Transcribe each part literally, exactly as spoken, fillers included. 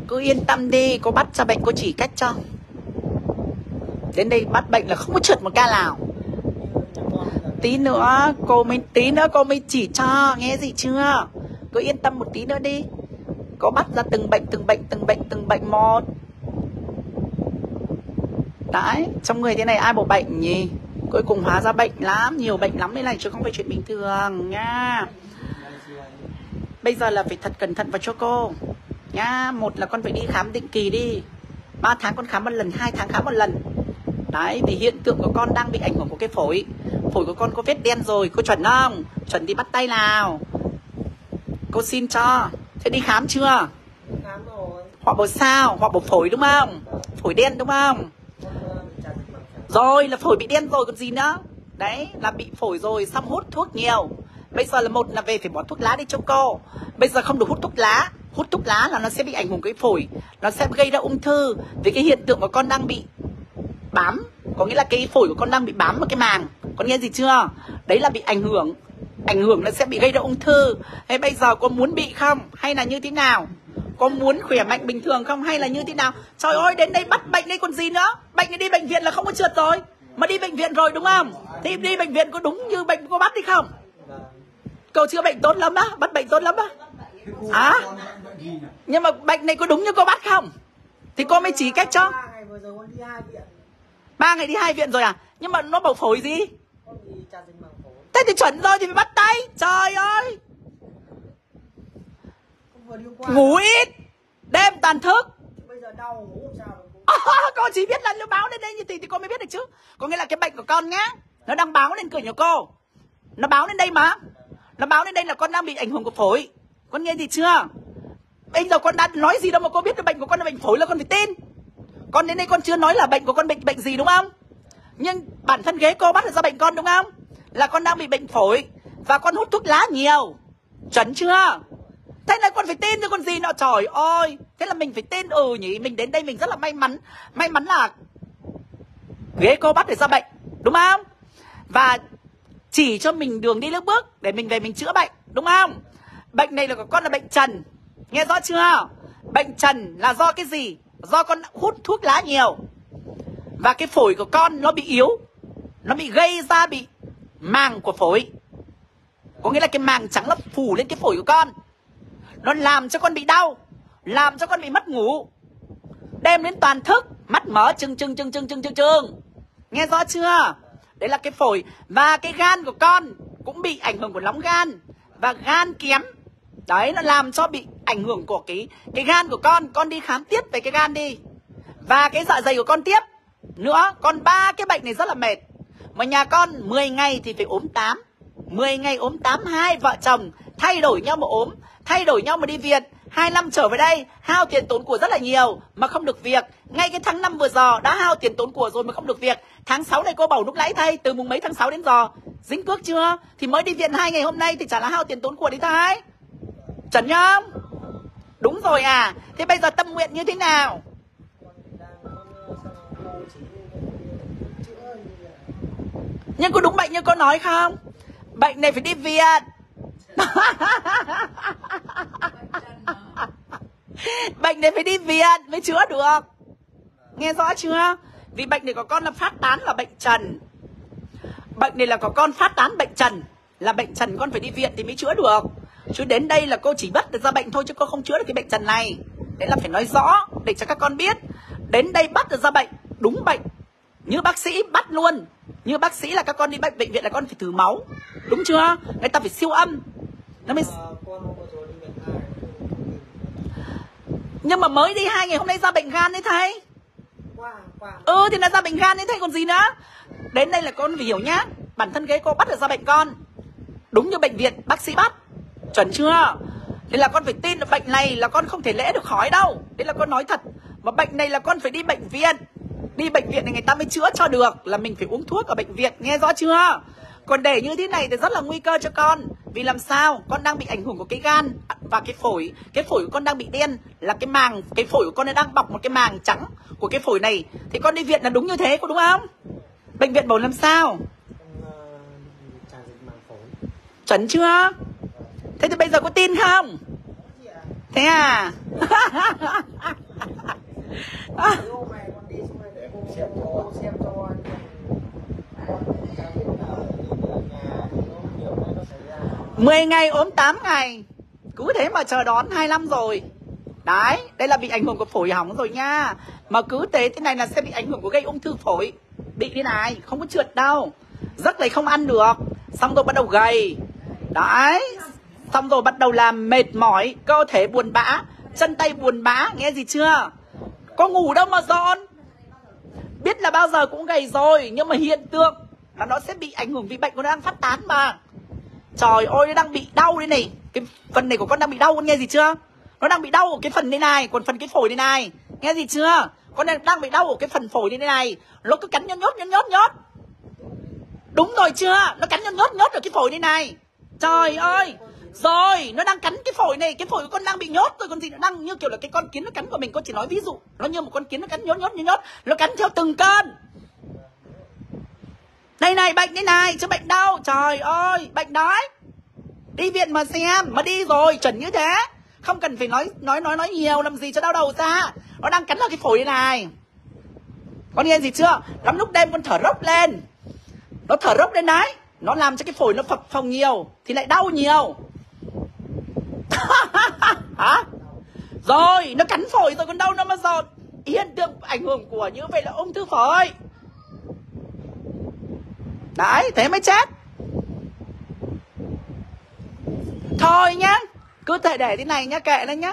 Cứ yên tâm đi, cô bắt ra bệnh cô chỉ cách cho. Đến đây bắt bệnh là không có trượt một ca nào. Tí nữa cô mới tí nữa cô mới chỉ cho, nghe gì chưa? Cứ yên tâm một tí nữa đi. Cô bắt ra từng bệnh từng bệnh từng bệnh từng bệnh một. Đấy, trong người thế này ai bỏ bệnh nhỉ? Cuối cùng hóa ra bệnh lắm, nhiều bệnh lắm đây này chứ không phải chuyện bình thường nha. Bây giờ là phải thật cẩn thận vào cho cô nha. Một là con phải đi khám định kỳ đi, ba tháng con khám một lần, hai tháng khám một lần. Đấy, vì hiện tượng của con đang bị ảnh hưởng của cái phổi. Phổi của con có vết đen rồi, cô chuẩn không? Chuẩn đi bắt tay nào. Cô xin cho. Thế đi khám chưa? Khám rồi. Họ bảo sao? Họ bảo phổi đúng không? Phổi đen đúng không? Rồi, là phổi bị đen rồi còn gì nữa. Đấy, là bị phổi rồi, xong hút thuốc nhiều. Bây giờ là một là về phải bỏ thuốc lá đi cho cô. Bây giờ không được hút thuốc lá. Hút thuốc lá là nó sẽ bị ảnh hưởng cái phổi, nó sẽ gây ra ung thư. Vì cái hiện tượng của con đang bị bám, có nghĩa là cái phổi của con đang bị bám vào cái màng. Con nghe gì chưa? Đấy là bị ảnh hưởng. Ảnh hưởng nó sẽ bị gây ra ung thư. Thế bây giờ con muốn bị không? Hay là như thế nào? Con muốn khỏe mạnh bình thường không? Hay là như thế nào? Trời ơi, đến đây bắt bệnh đây còn gì nữa. Bệnh này đi bệnh viện là không có trượt rồi. Mà đi bệnh viện rồi đúng không? Thì đi bệnh viện có đúng như bệnh cô bắt đi không? Cậu chữa bệnh tốt lắm á, bắt bệnh tốt lắm á. À? Nhưng mà bệnh này có đúng như cô bắt không? Thì cô mới chỉ cách cho. Ba ngày đi hai viện rồi à? Nhưng mà nó bảo phổi gì? Thế thì chuẩn rồi thì phải bắt tay. Trời ơi, ngủ ít, đêm toàn thức. À, cô chỉ biết là nó báo lên đây như thế thì cô mới biết được chứ. Có nghĩa là cái bệnh của con nhá, nó đang báo lên cửa nhà cô. Nó báo lên đây mà. Nó báo lên đây là con đang bị ảnh hưởng của phổi. Con nghe gì chưa? Bây giờ con đã nói gì đâu mà cô biết là bệnh của con là bệnh phổi là con phải tin. Con đến đây con chưa nói là bệnh của con bệnh bệnh gì đúng không? Nhưng bản thân ghế cô bắt được ra bệnh con đúng không? Là con đang bị bệnh phổi và con hút thuốc lá nhiều. Chuẩn chưa? Thế này con phải tin chứ con gì nữa. Trời ơi, thế là mình phải tin. Ừ nhỉ, mình đến đây mình rất là may mắn. May mắn là ghế cô bắt được ra bệnh, đúng không? Và chỉ cho mình đường đi nước bước để mình về mình chữa bệnh, đúng không? Bệnh này là của con là bệnh trần. Nghe rõ chưa? Bệnh trần là do cái gì? Do con hút thuốc lá nhiều. Và cái phổi của con nó bị yếu. Nó bị gây ra bị màng của phổi. Có nghĩa là cái màng trắng nó phủ lên cái phổi của con. Nó làm cho con bị đau, làm cho con bị mất ngủ, đêm đến toàn thức, mắt mở trừng trừng trừng trừng trừng trừng trừng. Nghe rõ chưa? Đấy là cái phổi. Và cái gan của con cũng bị ảnh hưởng của nóng gan. Và gan kém. Đấy, nó làm cho bị ảnh hưởng của cái, cái gan của con. Con đi khám tiếp về cái gan đi. Và cái dạ dày của con tiếp nữa. Còn ba cái bệnh này rất là mệt. Mà nhà con mười ngày thì phải ốm tám. mười ngày ốm tám, hai vợ chồng thay đổi nhau mà ốm, thay đổi nhau mà đi viện. Hai năm trở về đây hao tiền tốn của rất là nhiều mà không được việc. Ngay cái tháng năm vừa giờ đã hao tiền tốn của rồi mà không được việc. Tháng sáu này cô bảo lúc nãy thay, từ mùng mấy tháng sáu đến giờ dính cước chưa? Thì mới đi viện hai ngày hôm nay thì chả là hao tiền tốn của đi thay. Chuẩn không? Đúng rồi à. Thế bây giờ tâm nguyện như thế nào? Nhưng có đúng bệnh như cô nói không? Bệnh này phải đi viện. Bệnh này phải đi viện mới chữa được. Nghe rõ chưa? Vì bệnh này của con là phát tán là bệnh trần. Bệnh này là của con phát tán bệnh trần. Là bệnh trần con phải đi viện thì mới chữa được. Chứ đến đây là cô chỉ bắt được ra bệnh thôi chứ cô không chữa được cái bệnh trần này. Đấy là phải nói rõ để cho các con biết. Đến đây bắt được ra bệnh, đúng bệnh. Như bác sĩ bắt luôn. Như bác sĩ là các con đi bệnh bệnh viện là con phải thử máu. Đúng chưa? Người ta phải siêu âm. Nó mới... Nhưng mà mới đi hai ngày hôm nay ra bệnh gan đấy thầy. Ừ thì là ra bệnh gan đấy thầy còn gì nữa. Đến đây là con phải hiểu nhá. Bản thân ghế cô bắt được ra bệnh con. Đúng như bệnh viện bác sĩ bắt. Chuẩn chưa? Thế là con phải tin là bệnh này là con không thể lẽ được khỏi đâu. Đấy là con nói thật. Mà bệnh này là con phải đi bệnh viện. Đi bệnh viện này người ta mới chữa cho được. Là mình phải uống thuốc ở bệnh viện. Nghe rõ chưa? Còn để như thế này thì rất là nguy cơ cho con. Vì làm sao? Con đang bị ảnh hưởng của cái gan và cái phổi. Cái phổi của con đang bị đen. Là cái màng, cái phổi của con đang bọc một cái màng trắng của cái phổi này. Thì con đi viện là đúng như thế, có đúng không? Bệnh viện bảo làm sao? Chuẩn chưa? Thế thì bây giờ có tin không? Thế à? mười ngày ốm tám ngày. Cứ thế mà chờ đón hai năm rồi. Đấy, đây là bị ảnh hưởng của phổi hỏng rồi nha. Mà cứ thế thế này là sẽ bị ảnh hưởng của gây ung thư phổi. Bị thế này, không có trượt đâu. Giấc này không ăn được. Xong rồi bắt đầu gầy. Đấy. Xong rồi bắt đầu làm mệt mỏi, cơ thể buồn bã, chân tay buồn bã, nghe gì chưa? Có ngủ đâu mà dọn. Biết là bao giờ cũng gầy rồi, nhưng mà hiện tượng là nó sẽ bị ảnh hưởng vì bệnh của nó đang phát tán mà. Trời ơi, nó đang bị đau đây này. Cái phần này của con đang bị đau, con nghe gì chưa? Nó đang bị đau ở cái phần đây này, còn phần cái phổi đây này. Nghe gì chưa? Con đang bị đau ở cái phần phổi đây này. Nó cứ cắn nhót nhót nhót nhót nhót. Đúng rồi chưa? Nó cắn nhót nhót nhót ở cái phổi đây này. Trời ơi. Rồi, nó đang cắn cái phổi này. Cái phổi của con đang bị nhốt rồi. Còn gì nó đang như kiểu là cái con kiến nó cắn của mình. Con chỉ nói ví dụ. Nó như một con kiến nó cắn nhót nhót nhót nhót. Nó cắn theo từng cơn. Đây này, bệnh đây này, chứ bệnh đâu. Trời ơi, bệnh đấy. Đi viện mà xem. Mà đi rồi, chuẩn như thế. Không cần phải nói nói nói nói nhiều làm gì cho đau đầu ra. Nó đang cắn vào cái phổi đây này. Con nghe gì chưa? Lắm lúc đêm con thở rốc lên. Nó thở rốc lên đấy. Nó làm cho cái phổi nó phập phồng nhiều thì lại đau nhiều. Hả? Rồi, nó cắn phổi rồi còn đâu nó mà dọn. Hiện tượng ảnh hưởng của như vậy là ung thư phổi. Đấy, thế mới chết. Thôi nhá, cứ thể để thế này nhá, kệ nó nhá.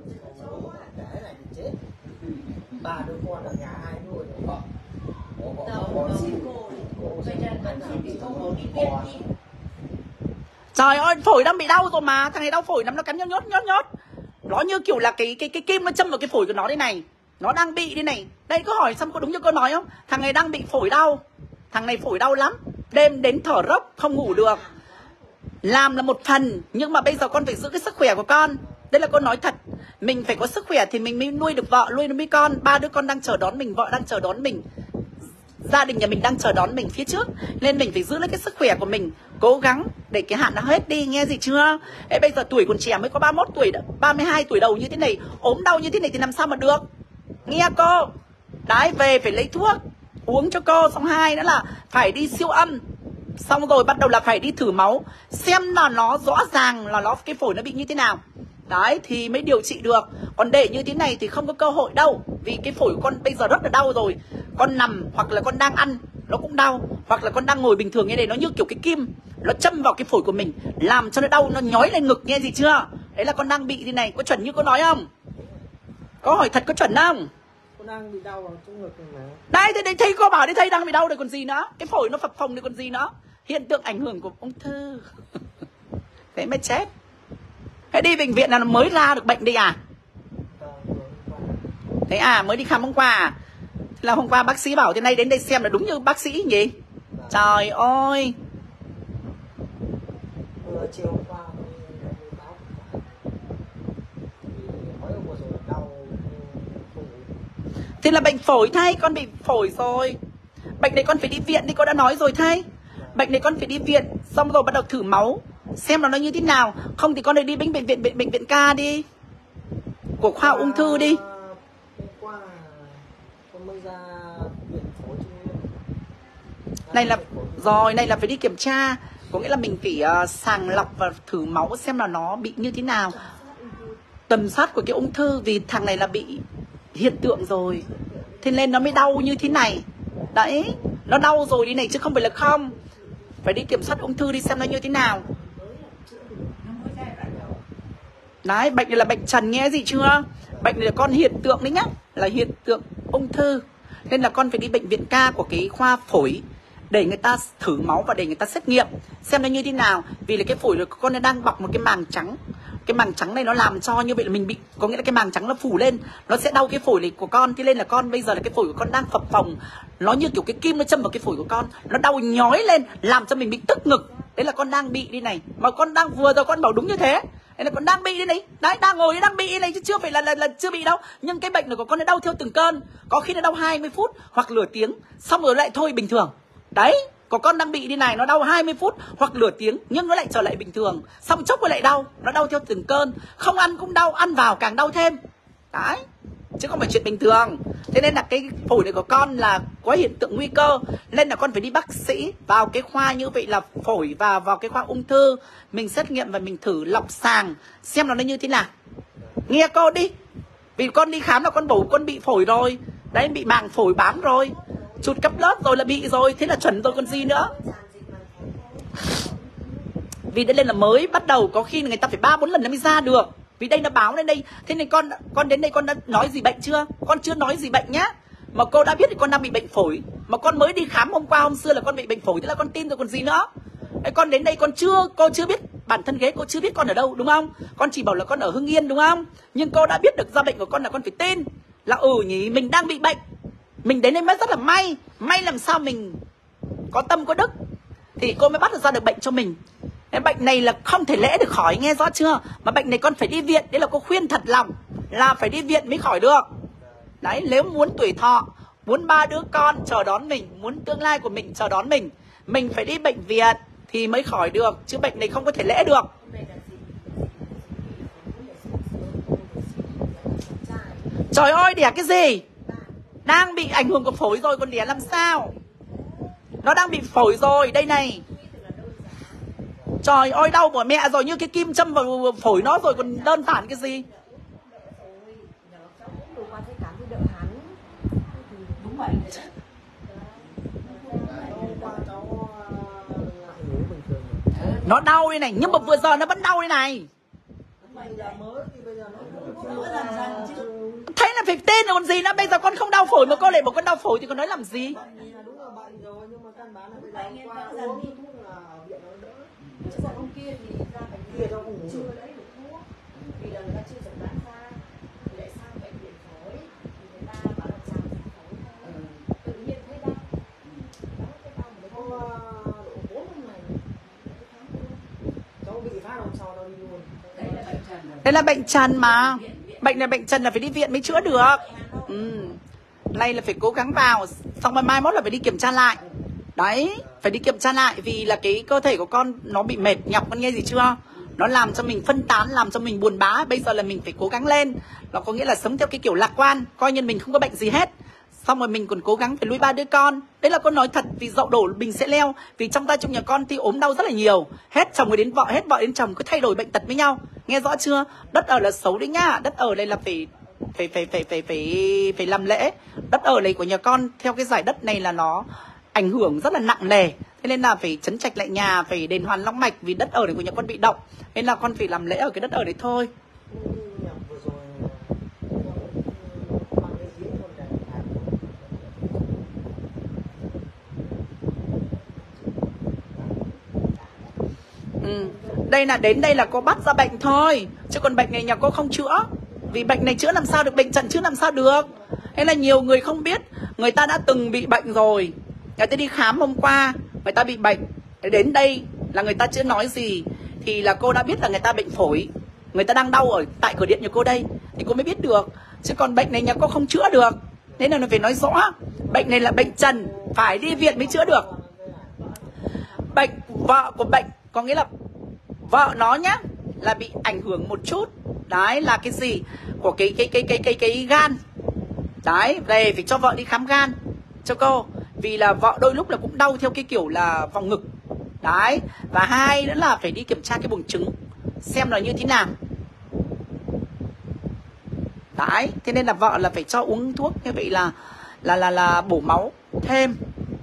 Ba đứa con ở nhà hai nuôi vợ. Trời ơi, phổi đang bị đau rồi mà. Thằng này đau phổi lắm, nó cắn nhót nhót nhót nhót. Nó như kiểu là cái cái cái kim nó châm vào cái phổi của nó đây này. Nó đang bị đây này. Đây, cứ hỏi xong có đúng như cô nói không? Thằng này đang bị phổi đau. Thằng này phổi đau lắm. Đêm đến thở rốc, không ngủ được. Làm là một phần, nhưng mà bây giờ con phải giữ cái sức khỏe của con. Đây là con nói thật. Mình phải có sức khỏe thì mình mới nuôi được vợ, nuôi được mấy con. Ba đứa con đang chờ đón mình, vợ đang chờ đón mình. Gia đình nhà mình đang chờ đón mình phía trước. Nên mình phải giữ lấy cái sức khỏe của mình. Cố gắng để cái hạn nó hết đi, nghe gì chưa? Ê, bây giờ tuổi còn trẻ mới có ba mươi mốt tuổi, ba mươi hai tuổi đầu như thế này, ốm đau như thế này thì làm sao mà được? Nghe cô. Đấy, về phải lấy thuốc uống cho cô. Xong hai nữa là phải đi siêu âm. Xong rồi bắt đầu là phải đi thử máu, xem là nó rõ ràng là nó cái phổi nó bị như thế nào. Đấy, thì mới điều trị được. Còn để như thế này thì không có cơ hội đâu. Vì cái phổi của con bây giờ rất là đau rồi. Con nằm hoặc là con đang ăn nó cũng đau. Hoặc là con đang ngồi bình thường như này, nó như kiểu cái kim nó châm vào cái phổi của mình, làm cho nó đau, nó nhói lên ngực, nghe gì chưa? Đấy là con đang bị thế này. Có chuẩn như con nói không? Có hỏi thật có chuẩn không? Con đang bị đau vào chỗ ngực mà. Đây, đây, đây, thấy cô bảo đấy, thấy đang bị đau rồi còn gì nữa. Cái phổi nó phập phồng thì còn gì nữa. Hiện tượng ảnh hưởng của ung thư. Thế mới chết. Thế đi bệnh viện là nó mới ra được bệnh đi à? Thế à, mới đi khám hôm qua à? Thế là hôm qua bác sĩ bảo thế này đến đây xem là đúng như bác sĩ nhỉ? Trời ơi. Vừa chiều hôm qua báo đau. Thế là bệnh phổi thay, con bị phổi rồi. Bệnh này con phải đi viện đi, con đã nói rồi thay. Bệnh này con phải đi viện, xong rồi bắt đầu thử máu, xem là nó như thế nào. Không thì con đi bệnh viện bệnh viện bệnh viện ca đi, của khoa ung thư đi. Qua con mới ra viện phổi Trung ương. Này là rồi, này là phải đi kiểm tra. Có nghĩa là mình phải uh, sàng lọc và thử máu xem là nó bị như thế nào. Tầm soát của cái ung thư. Vì thằng này là bị hiện tượng rồi, thế nên nó mới đau như thế này. Đấy, nó đau rồi đi này chứ không phải là không. Phải đi kiểm soát ung thư đi xem nó như thế nào. Đấy, bệnh này là bệnh trần, nghe gì chưa? Bệnh này là con hiện tượng đấy nhá, là hiện tượng ung thư. Nên là con phải đi bệnh viện ca của cái khoa phổi để người ta thử máu và để người ta xét nghiệm xem nó như thế nào. Vì là cái phổi của con nó đang bọc một cái màng trắng. Cái màng trắng này nó làm cho như vậy là mình bị, có nghĩa là cái màng trắng nó phủ lên, nó sẽ đau cái phổi này của con. Thế nên là con bây giờ là cái phổi của con đang phập phồng, nó như kiểu cái kim nó châm vào cái phổi của con, nó đau nhói lên, làm cho mình bị tức ngực. Đấy là con đang bị đi này. Mà con đang vừa rồi con bảo đúng như thế. Đấy là con đang bị đi này. Đấy, đang ngồi đang bị này chứ chưa phải là, là là chưa bị đâu. Nhưng cái bệnh này của con nó đau theo từng cơn. Có khi nó đau hai mươi phút hoặc nửa tiếng, xong rồi lại thôi bình thường. Đấy, Có con đang bị đi này, nó đau hai mươi phút hoặc nửa tiếng nhưng nó lại trở lại bình thường. Xong chốc nó lại đau, nó đau theo từng cơn. Không ăn cũng đau, ăn vào càng đau thêm. Đấy, chứ không phải chuyện bình thường. Thế nên là cái phổi này của con là có hiện tượng nguy cơ. Nên là con phải đi bác sĩ vào cái khoa như vậy là phổi và vào cái khoa ung thư. Mình xét nghiệm và mình thử lọc sàng xem nó như thế nào. Nghe cô đi. Vì con đi khám là con bổ con bị phổi rồi. Đấy, bị màng phổi bám rồi. Chụt cấp lớp rồi là bị rồi. Thế là chuẩn rồi còn gì nữa. Vì đây là mới bắt đầu, có khi người ta phải ba bốn lần nó mới ra được. Vì đây nó báo lên đây. Thế nên con con đến đây con đã nói gì bệnh chưa? Con chưa nói gì bệnh nhá. Mà cô đã biết thì con đang bị bệnh phổi. Mà con mới đi khám hôm qua hôm xưa là con bị bệnh phổi. Thế là con tin rồi còn gì nữa. Đấy, con đến đây con chưa, cô chưa biết bản thân ghế, cô chưa biết con ở đâu đúng không? Con chỉ bảo là con ở Hưng Yên đúng không? Nhưng cô đã biết được ra bệnh của con là con phải tin là ừ nhỉ, mình đang bị bệnh. Mình đến đây mới rất là may. May làm sao mình có tâm có đức thì cô mới bắt được ra được bệnh cho mình. Cái bệnh này là không thể lẽ được khỏi, nghe rõ chưa? Mà bệnh này con phải đi viện. Đấy là cô khuyên thật lòng là phải đi viện mới khỏi được. Đấy, nếu muốn tuổi thọ, muốn ba đứa con chờ đón mình, muốn tương lai của mình chờ đón mình, mình phải đi bệnh viện thì mới khỏi được. Chứ bệnh này không có thể lẽ được. Trời ơi, đẻ cái gì? Đang bị ảnh hưởng của phổi rồi còn đẻ làm sao? Nó đang bị phổi rồi, đây này. Trời ơi, đau của mẹ rồi, như cái kim châm vào phổi nó rồi còn đơn giản cái gì. Đúng vậy. Nó đau đây này, nhưng mà vừa giờ nó vẫn đau đây này. Thấy là phải tên là còn gì nữa. Bây giờ con không đau phổi mà cô lại bảo con đau phổi thì con nói làm gì. Đây là bệnh trần mà. Bệnh này bệnh trần là phải đi viện mới chữa được. Ừ. Nay là phải cố gắng vào. Xong rồi mai mốt là phải đi kiểm tra lại. Đấy, phải đi kiểm tra lại. Vì là cái cơ thể của con nó bị mệt nhọc, con nghe gì chưa? Nó làm cho mình phân tán, làm cho mình buồn bã. Bây giờ là mình phải cố gắng lên. Nó có nghĩa là sống theo cái kiểu lạc quan, coi như mình không có bệnh gì hết. Xong rồi mình còn cố gắng phải nuôi ba đứa con. Đấy là con nói thật, vì dậu đổ mình sẽ leo. Vì trong tay trong nhà con thì ốm đau rất là nhiều. Hết chồng rồi đến vợ, hết vợ đến chồng, cứ thay đổi bệnh tật với nhau. Nghe rõ chưa? Đất ở là xấu đấy nhá. Đất ở đây là phải phải phải phải phải phải phải làm lễ. Đất ở này của nhà con theo cái giải đất này là nó ảnh hưởng rất là nặng nề. Thế nên là phải trấn trạch lại nhà, phải đền hoàn long mạch. Vì đất ở này của nhà con bị động. Nên là con phải làm lễ ở cái đất ở đấy thôi. Ừ. Đây là đến đây là cô bắt ra bệnh thôi. Chứ còn bệnh này nhà cô không chữa. Vì bệnh này chữa làm sao được, bệnh trần chữa làm sao được. Thế là nhiều người không biết. Người ta đã từng bị bệnh rồi. Người ta đi khám hôm qua, người ta bị bệnh. Đến đây là người ta chưa nói gì. Thì là cô đã biết là người ta bệnh phổi. Người ta đang đau ở tại cửa điện nhà cô đây. Thì cô mới biết được. Chứ còn bệnh này nhà cô không chữa được. Nên là nó phải nói rõ. Bệnh này là bệnh trần, phải đi viện mới chữa được. Bệnh vợ của bệnh có nghĩa là vợ nó nhá là bị ảnh hưởng một chút. Đấy là cái gì? Của cái cái cái cái cái cái gan. Đấy, về phải cho vợ đi khám gan cho cô. Vì là vợ đôi lúc là cũng đau theo cái kiểu là vòng ngực. Đấy, và hai nữa là phải đi kiểm tra cái buồng trứng xem là như thế nào. Đấy, thế nên là vợ là phải cho uống thuốc như vậy là là là là bổ máu thêm.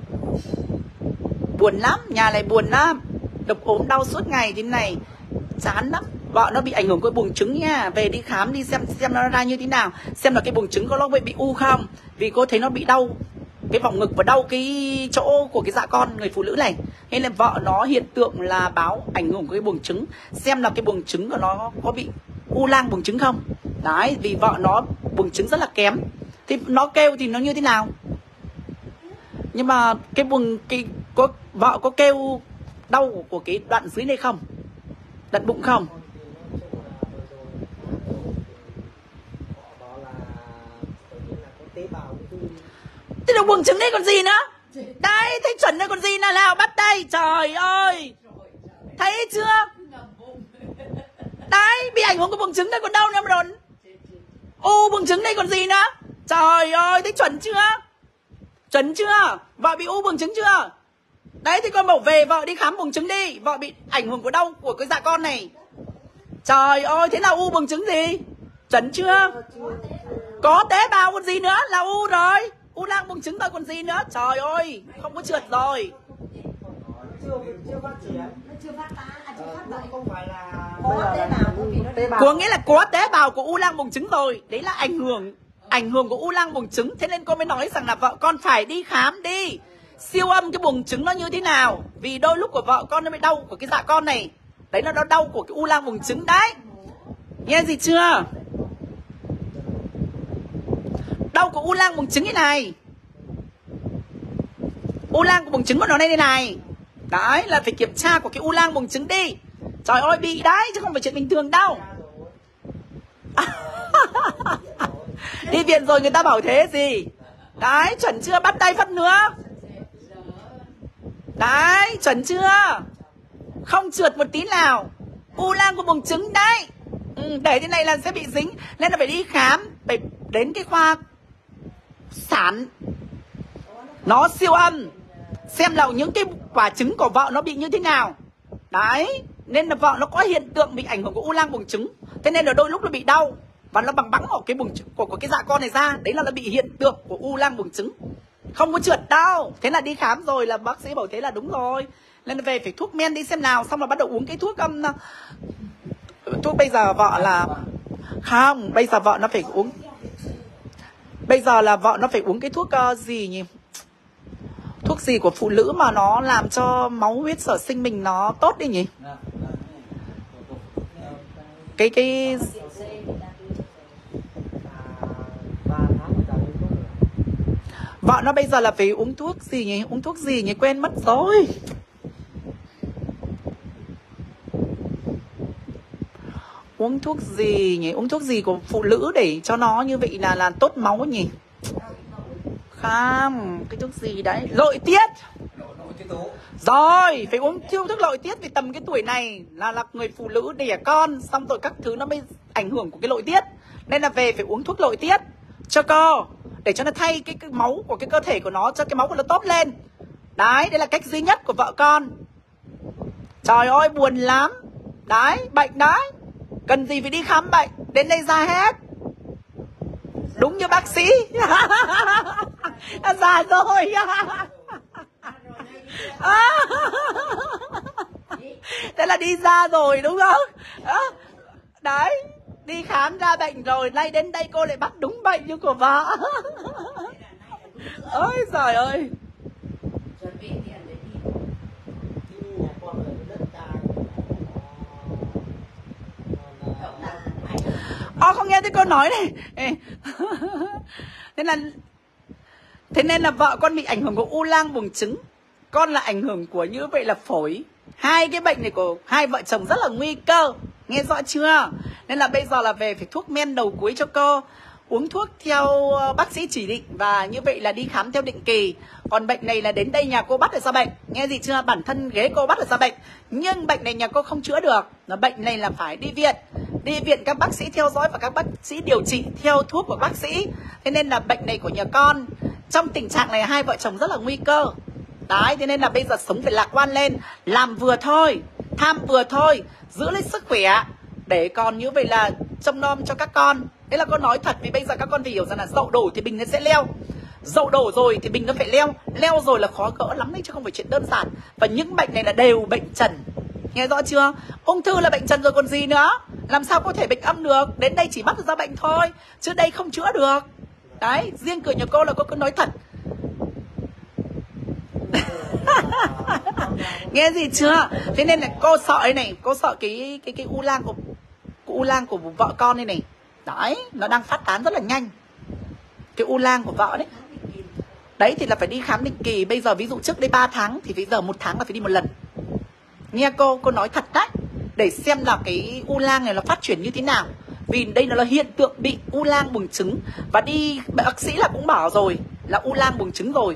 Buồn lắm, nhà này buồn lắm. Độc ốm đau suốt ngày thế này, chán lắm. Vợ nó bị ảnh hưởng của buồng trứng nha. Về đi khám đi xem xem nó ra như thế nào. Xem là cái buồng trứng có nó bị u không. Vì cô thấy nó bị đau cái vòng ngực và đau cái chỗ của cái dạ con người phụ nữ này. Nên là vợ nó hiện tượng là báo ảnh hưởng của cái buồng trứng. Xem là cái buồng trứng của nó có bị u lang buồng trứng không. Đấy, vì vợ nó buồng trứng rất là kém. Thì nó kêu thì nó như thế nào. Nhưng mà cái buồng cái có vợ có kêu đau của cái đoạn dưới này không, đoạn bụng không. Thế là buồng trứng đấy còn gì nữa. Đấy, thấy chuẩn rồi còn gì nào nào, bắt tay. Trời ơi, thấy chưa? Đấy, bị ảnh hưởng của buồng trứng đây còn đâu nữa mà đồn. U buồng trứng đây còn gì nữa. Trời ơi, thấy chuẩn chưa? Chuẩn chưa? Vợ bị u buồng trứng chưa? Đấy thì con bảo về vợ đi khám buồng trứng đi. Vợ bị ảnh hưởng của đau của cái dạ con này. Trời ơi, thế nào u buồng trứng gì? Chuẩn chưa? Có tế bào còn gì nữa, là u rồi. U nang buồng trứng thôi còn gì nữa. Trời ơi, không có trượt rồi. Chưa chưa phát triển. Nó chưa phát tán, à chưa phát bệnh. Không phải là Có tế bào có vì nó tế bào. Có nghĩa là có tế bào của u nang buồng trứng rồi. Đấy là ảnh hưởng ảnh hưởng của u nang buồng trứng. Thế nên con mới nói rằng là vợ con phải đi khám đi, siêu âm cái buồng trứng nó như thế nào. Vì đôi lúc của vợ con nó bị đau của cái dạ con này. Đấy là nó đau của cái u nang buồng trứng đấy. Nghe gì chưa? Đau của u nang buồng trứng thế này. U nang của buồng trứng của nó đây đây này. Đấy là phải kiểm tra của cái u nang buồng trứng đi. Trời ơi, bị đấy chứ không phải chuyện bình thường đâu. Đi viện rồi người ta bảo thế gì. Đấy, chuẩn chưa? Bắt tay phát nữa. Đấy, chuẩn chưa? Không trượt một tí nào. U nang của buồng trứng đấy. Ừ, để thế này là sẽ bị dính. Nên là phải đi khám, phải đến cái khoa sản, nó siêu âm xem là những cái quả trứng của vợ nó bị như thế nào. Đấy, nên là vợ nó có hiện tượng bị ảnh hưởng của u nang buồng trứng. Thế nên là đôi lúc nó bị đau và nó bằng bắn ở cái buồng của, của cái dạ con này ra. Đấy là nó bị hiện tượng của u nang buồng trứng. Không có trượt đâu. Thế là đi khám rồi là bác sĩ bảo thế là đúng rồi. Nên là về phải thuốc men đi xem nào. Xong là bắt đầu uống cái thuốc um, thuốc bây giờ vợ là không, bây giờ vợ nó phải uống. Bây giờ là vợ nó phải uống cái thuốc uh, gì nhỉ? Thuốc gì của phụ nữ mà nó làm cho máu huyết sở sinh mình nó tốt đi nhỉ? Cái cái vợ nó bây giờ là phải uống thuốc gì nhỉ? Uống thuốc gì nhỉ? Quên mất rồi. Uống thuốc gì nhỉ? Uống thuốc gì của phụ nữ để cho nó như vậy là là tốt máu nhỉ? Không, cái thuốc gì đấy? Nội tiết. Rồi, phải uống thiêu thuốc nội tiết. Vì tầm cái tuổi này là, là người phụ nữ đẻ con, xong rồi các thứ nó mới ảnh hưởng của cái nội tiết. Nên là về phải uống thuốc nội tiết cho cô, để cho nó thay cái, cái máu của cái cơ thể của nó, cho cái máu của nó tốt lên. Đấy, đây là cách duy nhất của vợ con. Trời ơi, buồn lắm. Đấy, bệnh đấy. Cần gì phải đi khám bệnh, đến đây ra hết. Đúng như bác sĩ. Già rồi. Thế là đi ra rồi đúng không? Đấy, đi khám ra bệnh rồi, nay đến đây cô lại bắt đúng bệnh như của vợ. Ôi trời ơi. Ô, không nghe thấy cô nói này. Thế là Thế nên là vợ con bị ảnh hưởng của u nang buồng trứng, con là ảnh hưởng của như vậy là phổi. Hai cái bệnh này của hai vợ chồng rất là nguy cơ. Nghe rõ chưa? Nên là bây giờ là về phải thuốc men đầu cuối cho cô, uống thuốc theo bác sĩ chỉ định, và như vậy là đi khám theo định kỳ. Còn bệnh này là đến đây nhà cô bắt được ra bệnh. Nghe gì chưa? Bản thân ghế cô bắt được ra bệnh. Nhưng bệnh này nhà cô không chữa được. Nó bệnh này là phải đi viện. Đi viện các bác sĩ theo dõi và các bác sĩ điều trị theo thuốc của bác sĩ. Thế nên là bệnh này của nhà con, trong tình trạng này hai vợ chồng rất là nguy cơ. Đấy, thế nên là bây giờ sống phải lạc quan lên. Làm vừa thôi, tham vừa thôi, giữ lấy sức khỏe, để còn như vậy là trông nom cho các con. Đấy là con nói thật, vì bây giờ các con phải hiểu rằng là dậu đổ thì bình nó sẽ leo. Dậu đổ rồi thì bình nó phải leo. Leo rồi là khó gỡ lắm đấy, chứ không phải chuyện đơn giản. Và những bệnh này là đều bệnh trần. Nghe rõ chưa? Ung thư là bệnh trần rồi còn gì nữa. Làm sao có thể bệnh âm được? Đến đây chỉ bắt được ra bệnh thôi, chứ đây không chữa được. Đấy, riêng cửa nhà cô là cô cứ nói thật. Nghe gì chưa? Thế nên là cô sợ ấy này, cô sợ cái cái cái u nang của, của u nang của vợ con đây này. Đấy, nó đang phát tán rất là nhanh. Cái u nang của vợ đấy. Đấy thì là phải đi khám định kỳ. Bây giờ ví dụ trước đây ba tháng thì bây giờ một tháng là phải đi một lần. Nghe cô, cô nói thật đấy, để xem là cái u nang này nó phát triển như thế nào. Vì đây nó là hiện tượng bị u nang buồng trứng. Và đi bác sĩ là cũng bảo rồi, là u nang buồng trứng rồi.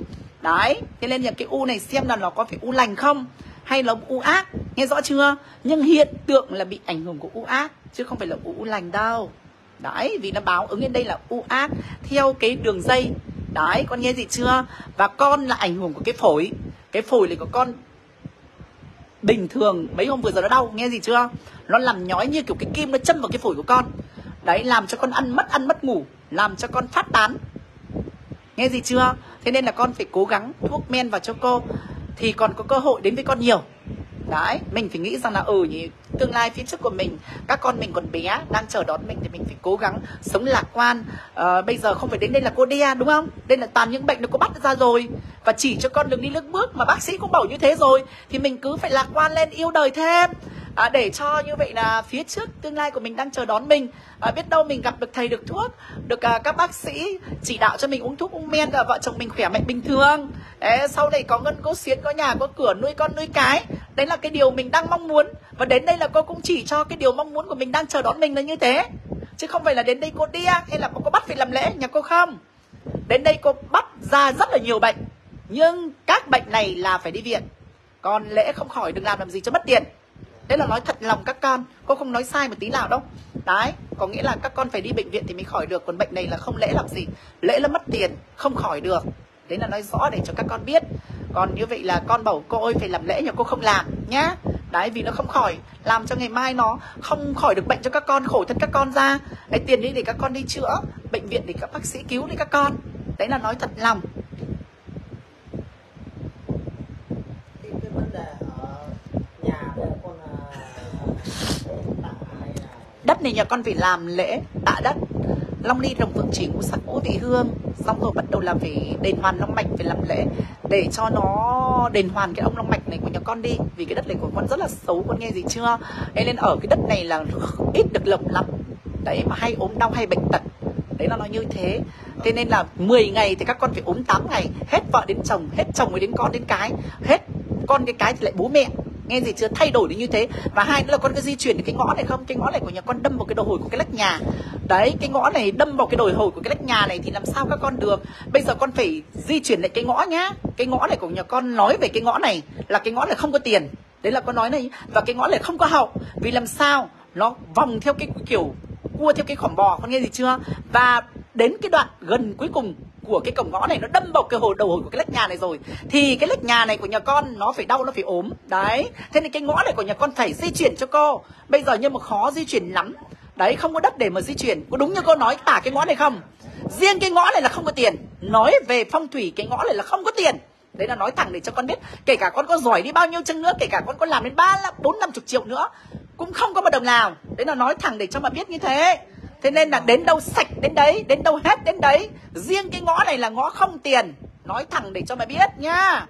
Đấy, thế nên là cái u này xem là nó có phải u lành không hay là u ác, nghe rõ chưa? Nhưng hiện tượng là bị ảnh hưởng của u ác chứ không phải là u lành đâu. Đấy, vì nó báo ứng lên đây là u ác theo cái đường dây. Đấy, con nghe gì chưa? Và con là ảnh hưởng của cái phổi. Cái phổi này của con bình thường mấy hôm vừa rồi nó đau, nghe gì chưa? Nó làm nhói như kiểu cái kim nó châm vào cái phổi của con. Đấy, làm cho con ăn mất ăn mất ngủ, làm cho con phát tán. Nghe gì chưa? Thế nên là con phải cố gắng thuốc men vào cho cô thì còn có cơ hội đến với con nhiều. Đấy, mình phải nghĩ rằng là ừ nhỉ, tương lai phía trước của mình, các con mình còn bé đang chờ đón mình thì mình phải cố gắng sống lạc quan. à, Bây giờ không phải đến đây là cô đe đúng không? Đây là toàn những bệnh nó có bắt ra rồi và chỉ cho con đường đi nước bước mà bác sĩ cũng bảo như thế rồi. Thì mình cứ phải lạc quan lên, yêu đời thêm, à, để cho như vậy là phía trước tương lai của mình đang chờ đón mình. à, Biết đâu mình gặp được thầy được thuốc, được à, các bác sĩ chỉ đạo cho mình uống thuốc uống men, và vợ chồng mình khỏe mạnh bình thường. Đấy, sau này có ngân có xiến, có nhà có cửa, nuôi con nuôi cái. Đấy là cái điều mình đang mong muốn. Và đến đây là cô cũng chỉ cho cái điều mong muốn của mình đang chờ đón mình là như thế. Chứ không phải là đến đây cô đia hay là cô bắt phải làm lễ, nhà cô không. Đến đây cô bắt ra rất là nhiều bệnh, nhưng các bệnh này là phải đi viện. Còn lễ không khỏi đừng làm làm gì cho mất tiền. Đấy là nói thật lòng các con, cô không nói sai một tí nào đâu. Đấy, có nghĩa là các con phải đi bệnh viện thì mới khỏi được. Còn bệnh này là không lễ làm gì. Lễ là mất tiền, không khỏi được. Đấy là nói rõ để cho các con biết. Còn như vậy là con bảo cô ơi phải làm lễ, nhưng cô không làm nhá. Đấy, vì nó không khỏi, làm cho ngày mai nó không khỏi được bệnh cho các con, khổ thân các con ra. Đấy, tiền đi để các con đi chữa, bệnh viện để các bác sĩ cứu đi các con. Đấy là nói thật lòng. Thì cái vấn đề ở nhà đây con là tạ hay là Đất này nhà con phải làm lễ tạ đất, long ly rồng phượng chỉ ngũ sắc ngũ vị hương. Xong rồi bắt đầu là phải đền hoàn long mạch, phải làm lễ để cho nó đền hoàn cái ông long mạch này của nhà con đi. Vì cái đất này của con rất là xấu, con nghe gì chưa? Thế nên ở cái đất này là ít được lộc lắm. Đấy, mà hay ốm đau hay bệnh tật. Đấy là nó như thế. Thế nên là mười ngày thì các con phải ốm tám ngày. Hết vợ đến chồng, hết chồng mới đến con đến cái, hết con cái cái thì lại bố mẹ. Nghe gì chưa? Thay đổi đến như thế. Và hai nữa là con có di chuyển cái ngõ này không? Cái ngõ này của nhà con đâm vào cái đầu hồi của cái lách nhà. Đấy, cái ngõ này đâm vào cái đầu hồi của cái lách nhà này thì làm sao các con được. Bây giờ con phải di chuyển lại cái ngõ nhá. Cái ngõ này của nhà con nói về cái ngõ này là cái ngõ này không có tiền. Đấy là con nói này. Và cái ngõ này không có hậu. Vì làm sao? Nó vòng theo cái kiểu cua theo cái khỏm bò, con nghe gì chưa? Và đến cái đoạn gần cuối cùng của cái cổng ngõ này nó đâm vào cái hồ đầu hồi của cái lách nhà này rồi thì cái lách nhà này của nhà con nó phải đau, nó phải ốm. Đấy, thế nên cái ngõ này của nhà con phải di chuyển cho cô. Bây giờ nhưng mà khó di chuyển lắm. Đấy, không có đất để mà di chuyển. Có đúng như cô nói tả cái ngõ này không? Riêng cái ngõ này là không có tiền. Nói về phong thủy cái ngõ này là không có tiền. Đấy là nói thẳng để cho con biết. Kể cả con có giỏi đi bao nhiêu chăng nữa, kể cả con có làm đến ba, bốn, năm chục triệu nữa, cũng không có một đồng nào. Đấy là nói thẳng để cho mà biết như thế. Thế nên là đến đâu sạch đến đấy, đến đâu hết đến đấy. Riêng cái ngõ này là ngõ không tiền. Nói thẳng để cho mà biết nha.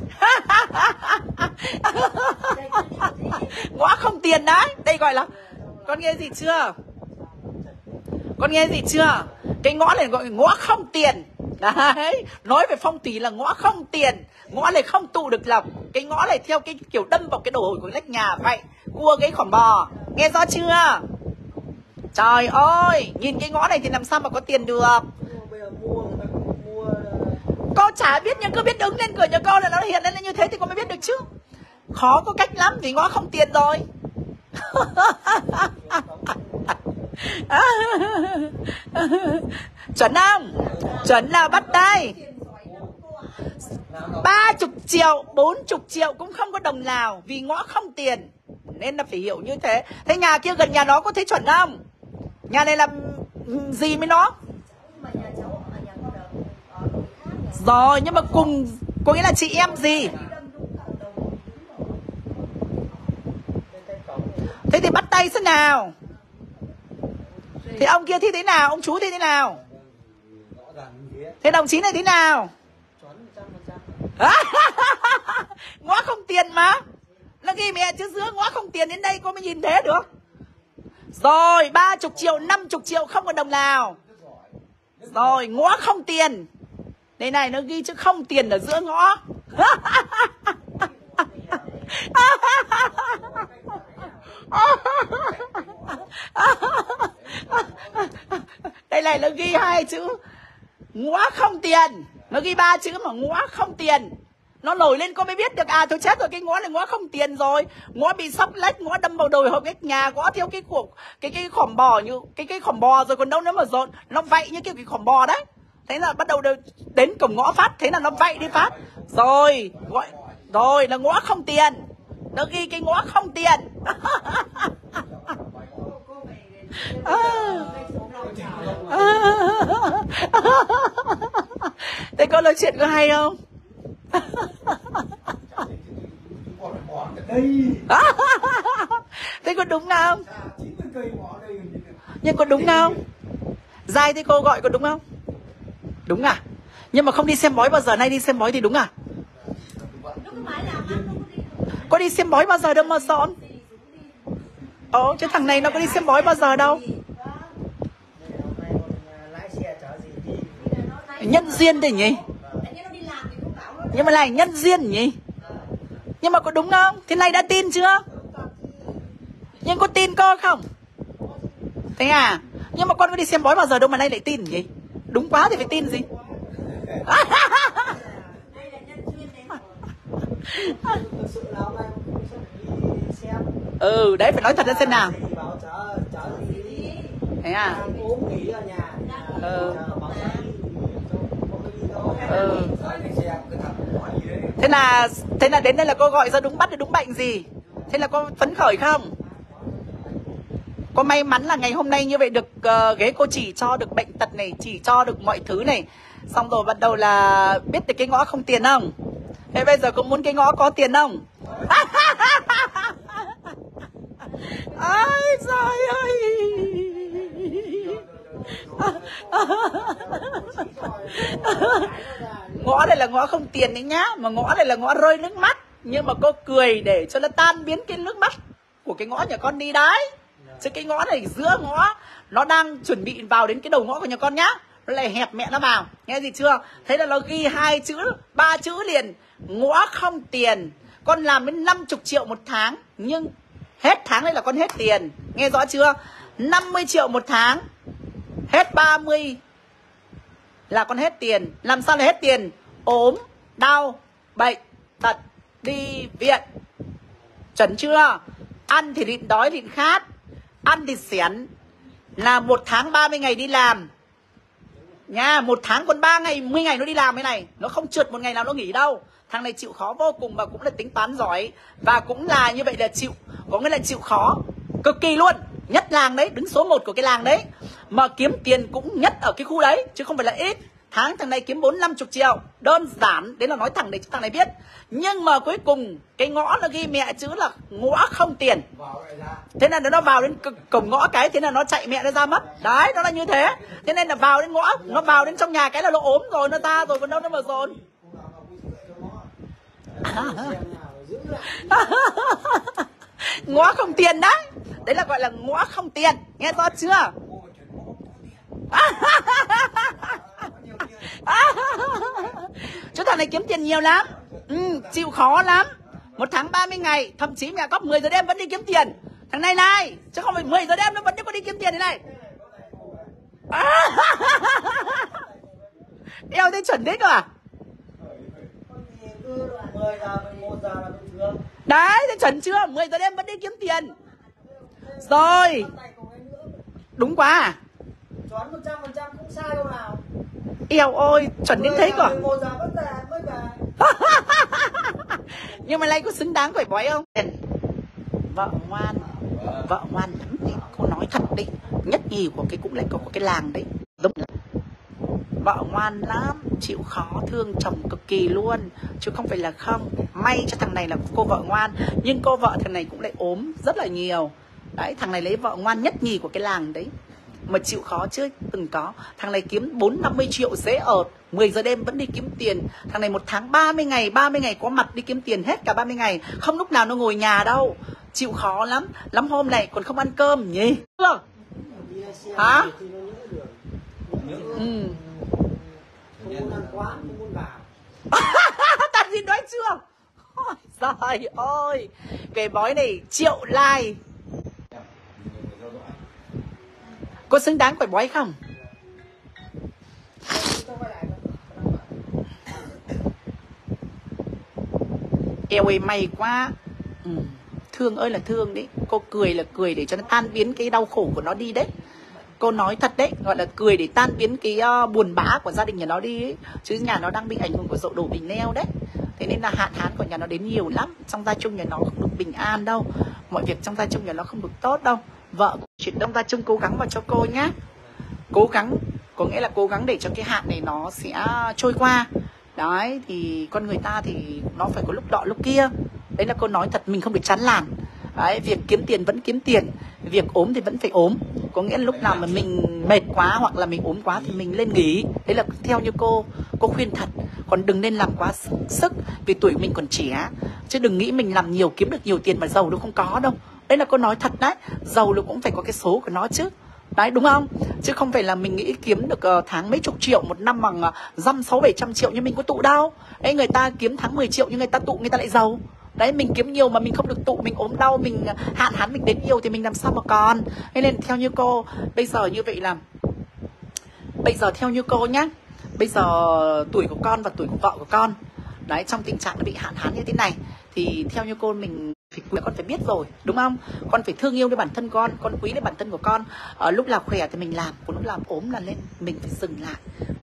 Ngõ không tiền đấy. Đây gọi là, con nghe gì chưa? Con nghe gì chưa? Cái ngõ này gọi ngõ không tiền. Đấy, nói về phong thủy là ngõ không tiền. Ngõ này không tụ được lộc. Cái ngõ này theo cái kiểu đâm vào cái đầu hồi của lách nhà vậy, cua cái khỏm bò. Nghe rõ chưa? Trời ơi, nhìn cái ngõ này thì làm sao mà có tiền được. bây giờ mua người ta cũng mua Cô chả biết, nhưng cứ biết đứng lên cửa nhà cô là nó hiện lên như thế thì cô mới biết được chứ. Khó có cách lắm vì ngõ không tiền rồi. Chuẩn không? Chuẩn nào bắt tay. Ba chục triệu, bốn chục triệu cũng không có đồng nào. Vì ngõ không tiền. Nên là phải hiểu như thế. Thế nhà kia gần nhà nó có thấy chuẩn không? Nhà này làm gì với nó? Rồi, nhưng mà cùng, có nghĩa là chị em gì? Thế thì bắt tay xem nào. Thế ông kia thì thế nào? Ông chú thì thế nào? Thế đồng chí này thế nào? Ngõ không tiền mà. Nó ghi mẹ chứ giữa ngõ không tiền đến đây cô mới nhìn thế được. Rồi, ba chục triệu, năm chục triệu không có đồng nào. Rồi, ngõ không tiền. Đây này, nó ghi chứ không tiền ở giữa ngõ. Đây này, nó ghi hai chữ ngõ không tiền. Nó ghi ba chữ mà ngõ không tiền. Nó nổi lên cô mới biết được. À thôi chết rồi, cái ngõ này ngõ không tiền rồi. Ngõ bị sóc lách, ngõ đâm vào đồi hộp cái nhà, ngõ theo cái cuộc cái cái khỏm bò như cái cái khỏm bò rồi còn đâu nữa mà dọn. Nó vậy như kiểu cái khỏm bò đấy. Thế là bắt đầu đến cổng ngõ phát, thế là nó vậy đi phát. Rồi, gọi rồi là ngõ không tiền. Nó ghi cái ngõ không tiền. À. À. Thế có nói chuyện có hay không? Thế có đúng không? Nhưng có đúng không? Dài thì cô gọi có đúng không? Đúng à? Nhưng mà không đi xem bói bao giờ, nay đi xem bói thì đúng à? Có đi xem bói bao giờ đâu mà sợ. Ồ, chứ thằng này nó có đi xem bói bao giờ đâu. Nhân duyên đấy nhỉ? Nhưng mà này nhân duyên nhỉ? Nhưng mà có đúng không? Thế này đã tin chưa? Nhưng có tin cô không? Thế à? Nhưng mà con có đi xem bói bao giờ đâu mà nay lại tin nhỉ? Đúng quá thì phải tin gì? Ừ, đấy phải nói thật ra xem nào. Thế à? Ừ. Ừ. Thế là thế là đến đây là cô gọi ra đúng bắt được đúng bệnh gì? Thế là cô phấn khởi không? Có may mắn là ngày hôm nay như vậy được uh, ghế cô chỉ cho được bệnh tật này, chỉ cho được mọi thứ này. Xong rồi bắt đầu là biết được cái ngõ không tiền không? Thế bây giờ cô muốn cái ngõ có tiền không? Ôi trời ơi. Ngõ này là ngõ không tiền đấy nhá. Mà ngõ này là ngõ rơi nước mắt. Nhưng mà cô cười để cho nó tan biến cái nước mắt của cái ngõ nhà con đi đấy. Chứ cái ngõ này giữa ngõ nó đang chuẩn bị vào đến cái đầu ngõ của nhà con nhá. Nó lại hẹp mẹ nó vào. Nghe gì chưa? Thế là nó ghi hai chữ, ba chữ liền. Ngõ không tiền. Con làm đến năm mươi triệu một tháng. Nhưng hết tháng này là con hết tiền. Nghe rõ chưa? năm mươi triệu một tháng. Hết ba mươi là con hết tiền. Làm sao là hết tiền? Ốm, đau, bệnh, tật, đi viện. Chuẩn chưa? Ăn thì nhịn đói nhịn khát. Ăn thì xén. Là một tháng ba mươi ngày đi làm nha. Một tháng còn ba ngày, mười ngày nó đi làm cái này. Nó không trượt một ngày nào nó nghỉ đâu. Thằng này chịu khó vô cùng và cũng là tính toán giỏi. Và cũng là như vậy là chịu. Có nghĩa là chịu khó cực kỳ luôn. Nhất làng đấy, đứng số một của cái làng đấy. Mà kiếm tiền cũng nhất ở cái khu đấy. Chứ không phải là ít. Tháng thằng này kiếm bốn năm mươi triệu. Đơn giản, đấy là nói thằng này chứ thằng này biết. Nhưng mà cuối cùng cái ngõ nó ghi mẹ chữ là ngõ không tiền. Thế nên là nó vào đến cổng ngõ cái, thế là nó chạy mẹ nó ra mất. Đấy, nó là như thế. Thế nên là vào đến ngõ, nó vào đến trong nhà cái là nó ốm rồi, nó ra rồi, còn đâu nó mà dồn. Ngõ không tiền đấy. Đấy là gọi là ngõ không tiền. Nghe rõ chưa? Chứ thằng này kiếm tiền nhiều lắm. Ừ, chịu khó lắm. Một tháng ba mươi ngày. Thậm chí mẹ cóc mười giờ đêm vẫn đi kiếm tiền. Thằng này này, chứ không phải mười giờ đêm nó vẫn có đi kiếm tiền thế này. Eo thế chuẩn đấy cơ à? Đấy, thế chuẩn chưa? Mười giờ đêm vẫn đi kiếm tiền. Rồi. Đúng quá à? Choán một trăm phần trăm không sai đâu nào. Eo ơi, chuẩn đến thế cơ. Nhưng mà nay có xứng đáng phải bói không? Vợ ngoan. Vợ ngoan lắm thì cô nói thật đi. Nhất nhì của cái cũng lại của cái làng đấy. Đúng là vợ ngoan lắm, chịu khó, thương chồng cực kỳ luôn. Chứ không phải là không. May cho thằng này là cô vợ ngoan. Nhưng cô vợ thằng này cũng lại ốm rất là nhiều. Đấy, thằng này lấy vợ ngoan nhất nhì của cái làng đấy. Mà chịu khó chứ từng có. Thằng này kiếm bốn năm mươi triệu dễ ợt. Mười giờ đêm vẫn đi kiếm tiền. Thằng này một tháng ba mươi ngày, ba mươi ngày có mặt đi kiếm tiền hết cả ba mươi ngày. Không lúc nào nó ngồi nhà đâu. Chịu khó lắm. Lắm hôm này còn không ăn cơm nhỉ? Hả? Ừ. Tạm gì nói chưa? Ôi trời ơi. Cái bói này triệu like. Có xứng đáng phải bói không? Keo ơi may quá. Ừ. Thương ơi là thương đấy. Cô cười là cười để cho nó tan biến cái đau khổ của nó đi đấy. Cô nói thật đấy, gọi là cười để tan biến cái uh, buồn bã của gia đình nhà nó đi ấy. Chứ nhà nó đang bị ảnh hưởng của dậu đổ bình leo đấy. Thế nên là hạn hán của nhà nó đến nhiều lắm. Trong gia chung nhà nó không được bình an đâu. Mọi việc trong gia chung nhà nó không được tốt đâu. Vợ chuyện đông gia chung cố gắng vào cho cô nhá. Cố gắng, có nghĩa là cố gắng để cho cái hạn này nó sẽ trôi qua. Đấy, thì con người ta thì nó phải có lúc nọ lúc kia. Đấy là cô nói thật, mình không được chán làn. Đấy, việc kiếm tiền vẫn kiếm tiền, việc ốm thì vẫn phải ốm. Có nghĩa là lúc nào mà mình mệt quá hoặc là mình ốm quá thì mình lên nghỉ. Đấy là theo như cô, cô khuyên thật. Còn đừng nên làm quá sức vì tuổi mình còn trẻ. Chứ đừng nghĩ mình làm nhiều kiếm được nhiều tiền mà giàu đâu, không có đâu. Đấy là cô nói thật đấy, giàu nó cũng phải có cái số của nó chứ. Đấy đúng không? Chứ không phải là mình nghĩ kiếm được uh, tháng mấy chục triệu, một năm bằng uh, dăm sáu bảy trăm triệu nhưng mình có tụ đâu. Đấy, người ta kiếm tháng mười triệu nhưng người ta tụ, người ta lại giàu. Đấy, mình kiếm nhiều mà mình không được tụ, mình ốm đau, mình hạn hán, mình đến nhiều thì mình làm sao mà còn. Thế nên theo như cô, bây giờ như vậy là bây giờ theo như cô nhá, bây giờ tuổi của con và tuổi của vợ của con đấy trong tình trạng nó bị hạn hán như thế này thì theo như cô mình phải, con phải biết rồi, đúng không? Con phải thương yêu đến bản thân con, con quý đến bản thân của con. Ở lúc nào khỏe thì mình làm, còn lúc làm ốm là lên mình phải dừng lại.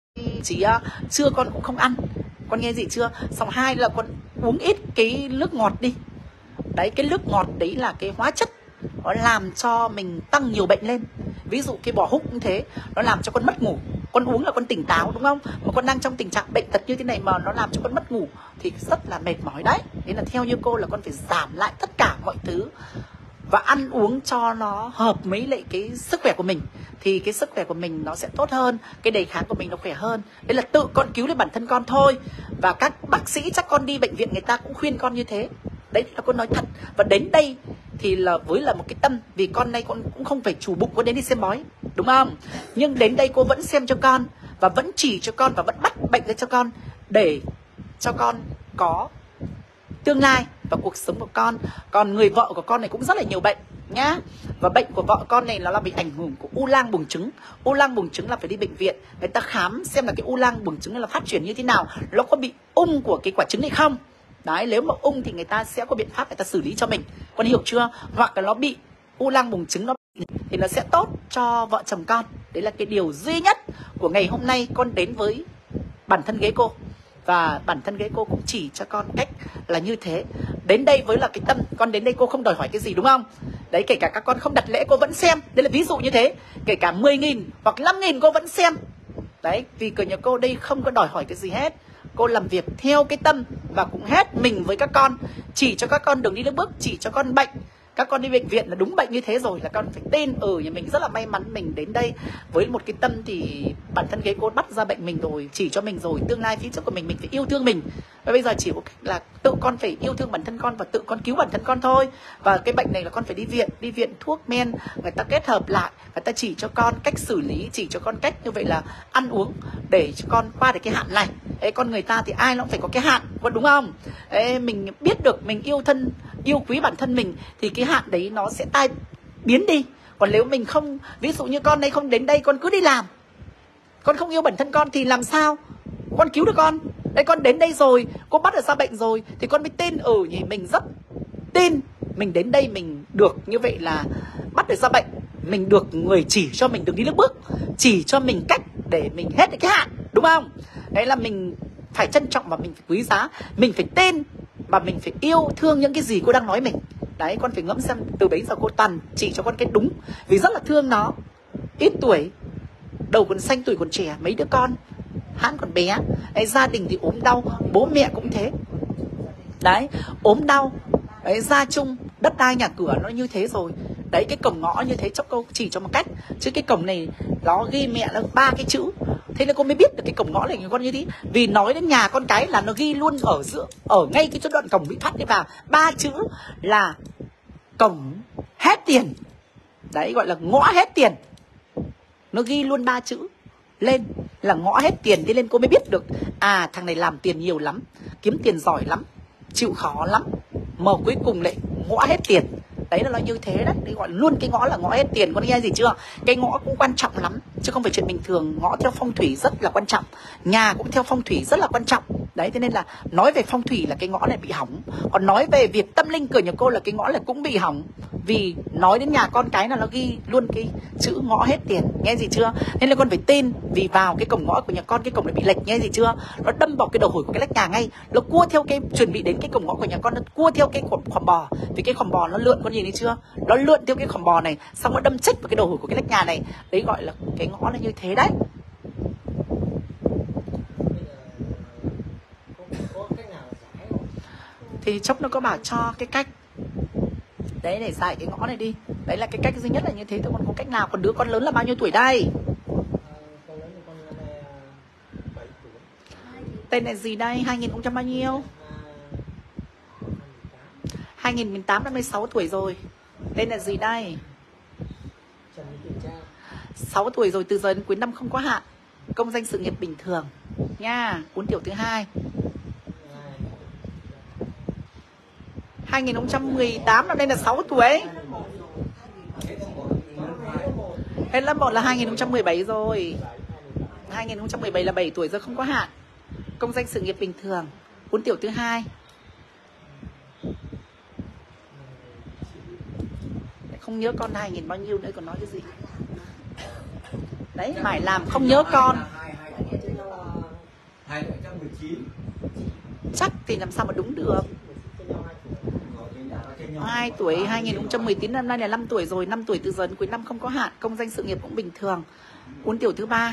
Chỉ uh, trưa con cũng không ăn, con nghe gì chưa? Xong hai là con uống ít cái nước ngọt đi. Đấy, cái nước ngọt đấy là cái hóa chất nó làm cho mình tăng nhiều bệnh lên. Ví dụ cái bò húc cũng thế, nó làm cho con mất ngủ. Con uống là con tỉnh táo, đúng không? Mà con đang trong tình trạng bệnh tật như thế này mà nó làm cho con mất ngủ thì rất là mệt mỏi đấy. Nên là theo như cô là con phải giảm lại tất cả mọi thứ và ăn uống cho nó hợp với lại cái sức khỏe của mình. Thì cái sức khỏe của mình nó sẽ tốt hơn, cái đề kháng của mình nó khỏe hơn. Đấy là tự con cứu lấy bản thân con thôi. Và các bác sĩ chắc con đi bệnh viện người ta cũng khuyên con như thế. Đấy là con nói thật. Và đến đây thì là với là một cái tâm, vì con này con cũng không phải chủ bụng con đến đi xem bói, đúng không? Nhưng đến đây cô vẫn xem cho con và vẫn chỉ cho con và vẫn bắt bệnh ra cho con để cho con có tương lai và cuộc sống của con. Còn người vợ của con này cũng rất là nhiều bệnh nhá. Và bệnh của vợ con này nó là bị ảnh hưởng của u lang buồng trứng. U lang buồng trứng là phải đi bệnh viện người ta khám xem là cái u lang buồng trứng là phát triển như thế nào, nó có bị ung của cái quả trứng hay không. Đấy, nếu mà ung thì người ta sẽ có biện pháp người ta xử lý cho mình, con hiểu chưa? Hoặc là nó bị u lang buồng trứng nó bị, thì nó sẽ tốt cho vợ chồng con. Đấy là cái điều duy nhất của ngày hôm nay con đến với bản thân ghế cô. Và bản thân ghế cô cũng chỉ cho con cách là như thế. Đến đây với là cái tâm, con đến đây cô không đòi hỏi cái gì, đúng không? Đấy, kể cả các con không đặt lễ cô vẫn xem. Đây là ví dụ như thế. Kể cả mười nghìn hoặc năm nghìn cô vẫn xem. Đấy, vì cửa nhà cô đây không có đòi hỏi cái gì hết. Cô làm việc theo cái tâm và cũng hết mình với các con. Chỉ cho các con đường đi nước bước, chỉ cho con bệnh. Các con đi bệnh viện là đúng bệnh như thế rồi là con phải tin. Ừ, nhà mình rất là may mắn mình đến đây với một cái tâm thì bản thân ghế cô bắt ra bệnh mình rồi, chỉ cho mình rồi. Tương lai phía trước của mình, mình phải yêu thương mình. Và bây giờ chỉ có cách là tự con phải yêu thương bản thân con và tự con cứu bản thân con thôi. Và cái bệnh này là con phải đi viện, đi viện thuốc men, người ta kết hợp lại, người ta chỉ cho con cách xử lý, chỉ cho con cách như vậy là ăn uống để cho con qua được cái hạn này. Ê, con người ta thì ai nó cũng phải có cái hạn, con đúng không? Ê, mình biết được mình yêu thân, yêu quý bản thân mình thì cái hạn đấy nó sẽ tai biến đi. Còn nếu mình không, ví dụ như con đây không đến đây, con cứ đi làm, con không yêu bản thân con thì làm sao con cứu được con? Đây, con đến đây rồi, cô bắt được ra bệnh rồi thì con mới tin. Ừ nhỉ, mình rất tin mình đến đây mình được như vậy là bắt được ra bệnh, mình được người chỉ cho mình đường đi nước bước, chỉ cho mình cách để mình hết cái hạn, đúng không? Đấy là mình phải trân trọng và mình phải quý giá, mình phải tin và mình phải yêu thương những cái gì cô đang nói mình. Đấy, con phải ngẫm xem từ bấy giờ cô toàn chỉ cho con cái đúng, vì rất là thương nó. Ít tuổi, đầu còn xanh tuổi còn trẻ, mấy đứa con hắn còn bé. Đấy, gia đình thì ốm đau, bố mẹ cũng thế. Đấy, ốm đau, đấy, gia chung, đất đai nhà cửa nó như thế rồi. Đấy, cái cổng ngõ như thế, cho cô chỉ cho một cách. Chứ cái cổng này nó ghi mẹ là ba cái chữ. Thế nên cô mới biết được cái cổng ngõ này con như thế. Vì nói đến nhà con cái là nó ghi luôn ở giữa, ở ngay cái chỗ đoạn cổng bị thoát đi vào, ba chữ là cổng hết tiền. Đấy, gọi là ngõ hết tiền. Nó ghi luôn ba chữ lên là ngõ hết tiền. Thế nên cô mới biết được, à thằng này làm tiền nhiều lắm, kiếm tiền giỏi lắm, chịu khó lắm, mà cuối cùng lại ngõ hết tiền. Đấy là nó như thế đấy. Đấy gọi luôn cái ngõ là ngõ hết tiền. Con nghe gì chưa? Cái ngõ cũng quan trọng lắm, chứ không phải chuyện bình thường. Ngõ theo phong thủy rất là quan trọng. Nhà cũng theo phong thủy rất là quan trọng. Đấy, thế nên là nói về phong thủy là cái ngõ này bị hỏng. Còn nói về việc tâm linh cửa nhà cô là cái ngõ là cũng bị hỏng. Vì nói đến nhà con cái là nó ghi luôn cái chữ ngõ hết tiền. Nghe gì chưa? Nên là con phải tin. Vì vào cái cổng ngõ của nhà con, cái cổng này bị lệch, nghe gì chưa? Nó đâm vào cái đầu hổi của cái lách nhà ngay. Nó cua theo cái chuẩn bị đến cái cổng ngõ của nhà con, nó cua theo cái khòm bò. Vì cái khòm bò nó lượn, con nhìn thấy chưa? Nó lượn theo cái khòm bò này, xong nó đâm chích vào cái đầu hổi của cái lách nhà này. Đấy gọi là cái ngõ là như thế đấy. Thì chốc nó có bảo cho cái cách đấy để giải cái ngõ này đi. Đấy là cái cách duy nhất là như thế thôi, còn có cách nào. Còn đứa con lớn là bao nhiêu tuổi đây? Tên là gì đây? hai nghìn không trăm bao nhiêu? hai nghìn mười tám, năm mươi sáu tuổi rồi. Tên là gì đây? sáu tuổi rồi, từ giờ đến cuối năm không có hạn. Công danh sự nghiệp bình thường nha. Uốn tiểu thứ hai. hai nghìn không trăm mười tám năm nay là sáu tuổi. Hết lớp một là hai nghìn không trăm mười bảy rồi. hai nghìn không trăm mười bảy là bảy tuổi, giờ không có hạn. Công danh sự nghiệp bình thường. Uốn tiểu thứ hai. Không nhớ con hai nghìn bao nhiêu nữa còn nói cái gì. Đấy, phải làm không nhớ con. Chắc thì làm sao mà đúng được. hai tuổi, hai nghìn không trăm mười chín năm nay là năm tuổi rồi. năm tuổi từ giờ đến cuối năm không có hạn. Công danh sự nghiệp cũng bình thường. Uốn tiểu thứ ba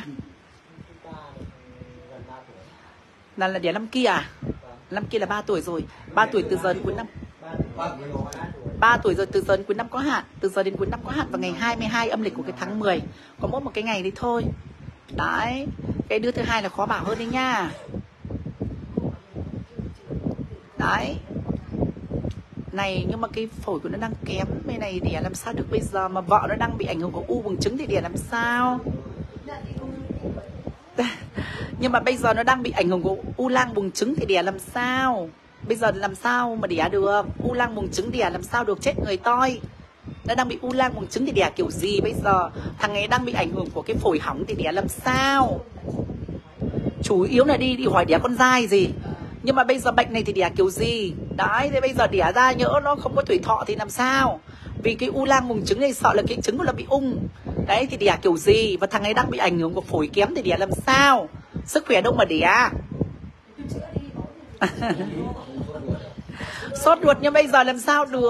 là là đẻ năm kia à? Năm kia là ba tuổi rồi. ba tuổi từ giờ đến cuối năm. ba tuổi rồi, từ giờ đến cuối năm có hạn. Từ giờ đến cuối năm có hạn vào ngày hai mươi hai âm lịch của cái tháng mười. Có mỗi một cái ngày đấy thôi. Đấy. Cái đứa thứ hai là khó bảo hơn đấy nha. Đấy. Này, nhưng mà cái phổi của nó đang kém. Bên này đẻ làm sao được bây giờ. Mà vợ nó đang bị ảnh hưởng của u buồng trứng thì đẻ làm sao. Nhưng mà bây giờ nó đang bị ảnh hưởng của u lang buồng trứng thì đẻ làm sao. Bây giờ làm sao mà đẻ được. U lang buồng trứng đẻ làm sao được, chết người toi. Nó đang bị u lang buồng trứng thì đẻ kiểu gì bây giờ. Thằng ấy đang bị ảnh hưởng của cái phổi hỏng thì đẻ làm sao. Chủ yếu là đi đi hỏi đẻ con dai gì. Nhưng mà bây giờ bệnh này thì đẻ kiểu gì. Đấy, thế bây giờ đẻ ra nhỡ nó không có tuổi thọ thì làm sao. Vì cái u lang buồng trứng này sợ là cái trứng của nó bị ung. Đấy, thì đẻ kiểu gì. Và thằng ấy đang bị ảnh hưởng của phổi kém thì đẻ làm sao. Sức khỏe đâu mà đẻ. Sốt ruột nhưng bây giờ làm sao được.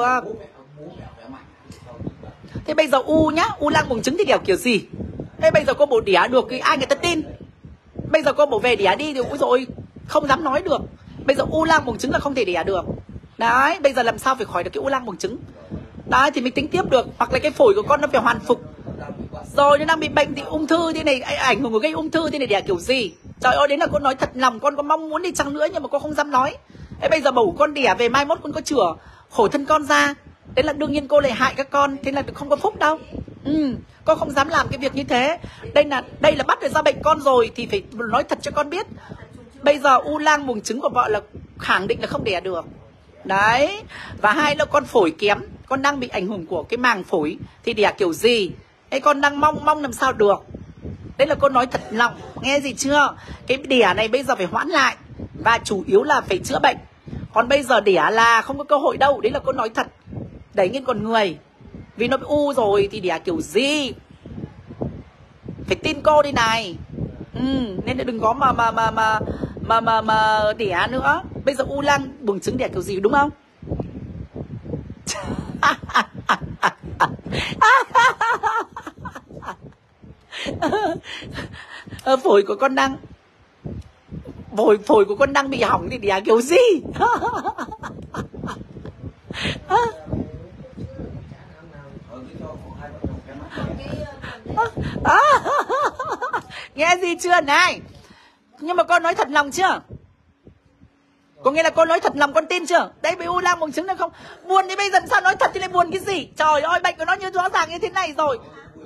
Thế bây giờ u nhá, u lang buồng trứng thì đẻ kiểu gì. Thế bây giờ cô bổ đẻ được thì ai người ta tin. Bây giờ cô bổ về đẻ đi thì ui rồi không dám nói được. Bây giờ u lang buồng trứng là không thể đẻ được. Đấy, bây giờ làm sao phải khỏi được cái u lang buồng trứng. Đấy thì mình tính tiếp được. Hoặc là cái phổi của con nó phải hoàn phục. Rồi nó đang bị bệnh thì ung thư thế này, ảnh hưởng của gây ung thư thế này đẻ kiểu gì. Trời ơi, đấy là con nói thật lòng. Con có mong muốn đi chăng nữa nhưng mà con không dám nói. Thế bây giờ bầu con đẻ về mai mốt con có chữa khổ thân con ra. Đấy là đương nhiên cô lại hại các con. Thế là không có phúc đâu. Ừ, con không dám làm cái việc như thế. Đây là đây là bắt được ra bệnh con rồi thì phải nói thật cho con biết. Bây giờ u lang buồng trứng của vợ là khẳng định là không đẻ được. Đấy. Và hai là con phổi kém. Con đang bị ảnh hưởng của cái màng phổi thì đẻ kiểu gì. Đấy, con đang mong mong làm sao được. Đấy là con nói thật lòng. Nghe gì chưa. Cái đẻ này bây giờ phải hoãn lại. Và chủ yếu là phải chữa bệnh. Còn bây giờ đẻ là không có cơ hội đâu. Đấy là con nói thật. Đấy nghiên con người. Vì nó bị u rồi thì đẻ kiểu gì. Phải tin cô đi này. Ừ, nên là đừng có mà mà mà mà mà mà, mà đẻ nữa. Bây giờ u lang buồng trứng đẻ kiểu gì đúng không. Phổi của con đang phổi phổi của con đang bị hỏng thì đẻ kiểu gì. Nghe gì chưa này. Nhưng mà con nói thật lòng chưa. Có nghĩa là con nói thật lòng con tin chưa. Đấy bị u lang buồng trứng là không. Buồn thì bây giờ sao nói thật thì lại buồn cái gì. Trời ơi, bệnh của nó như rõ ràng như thế này rồi.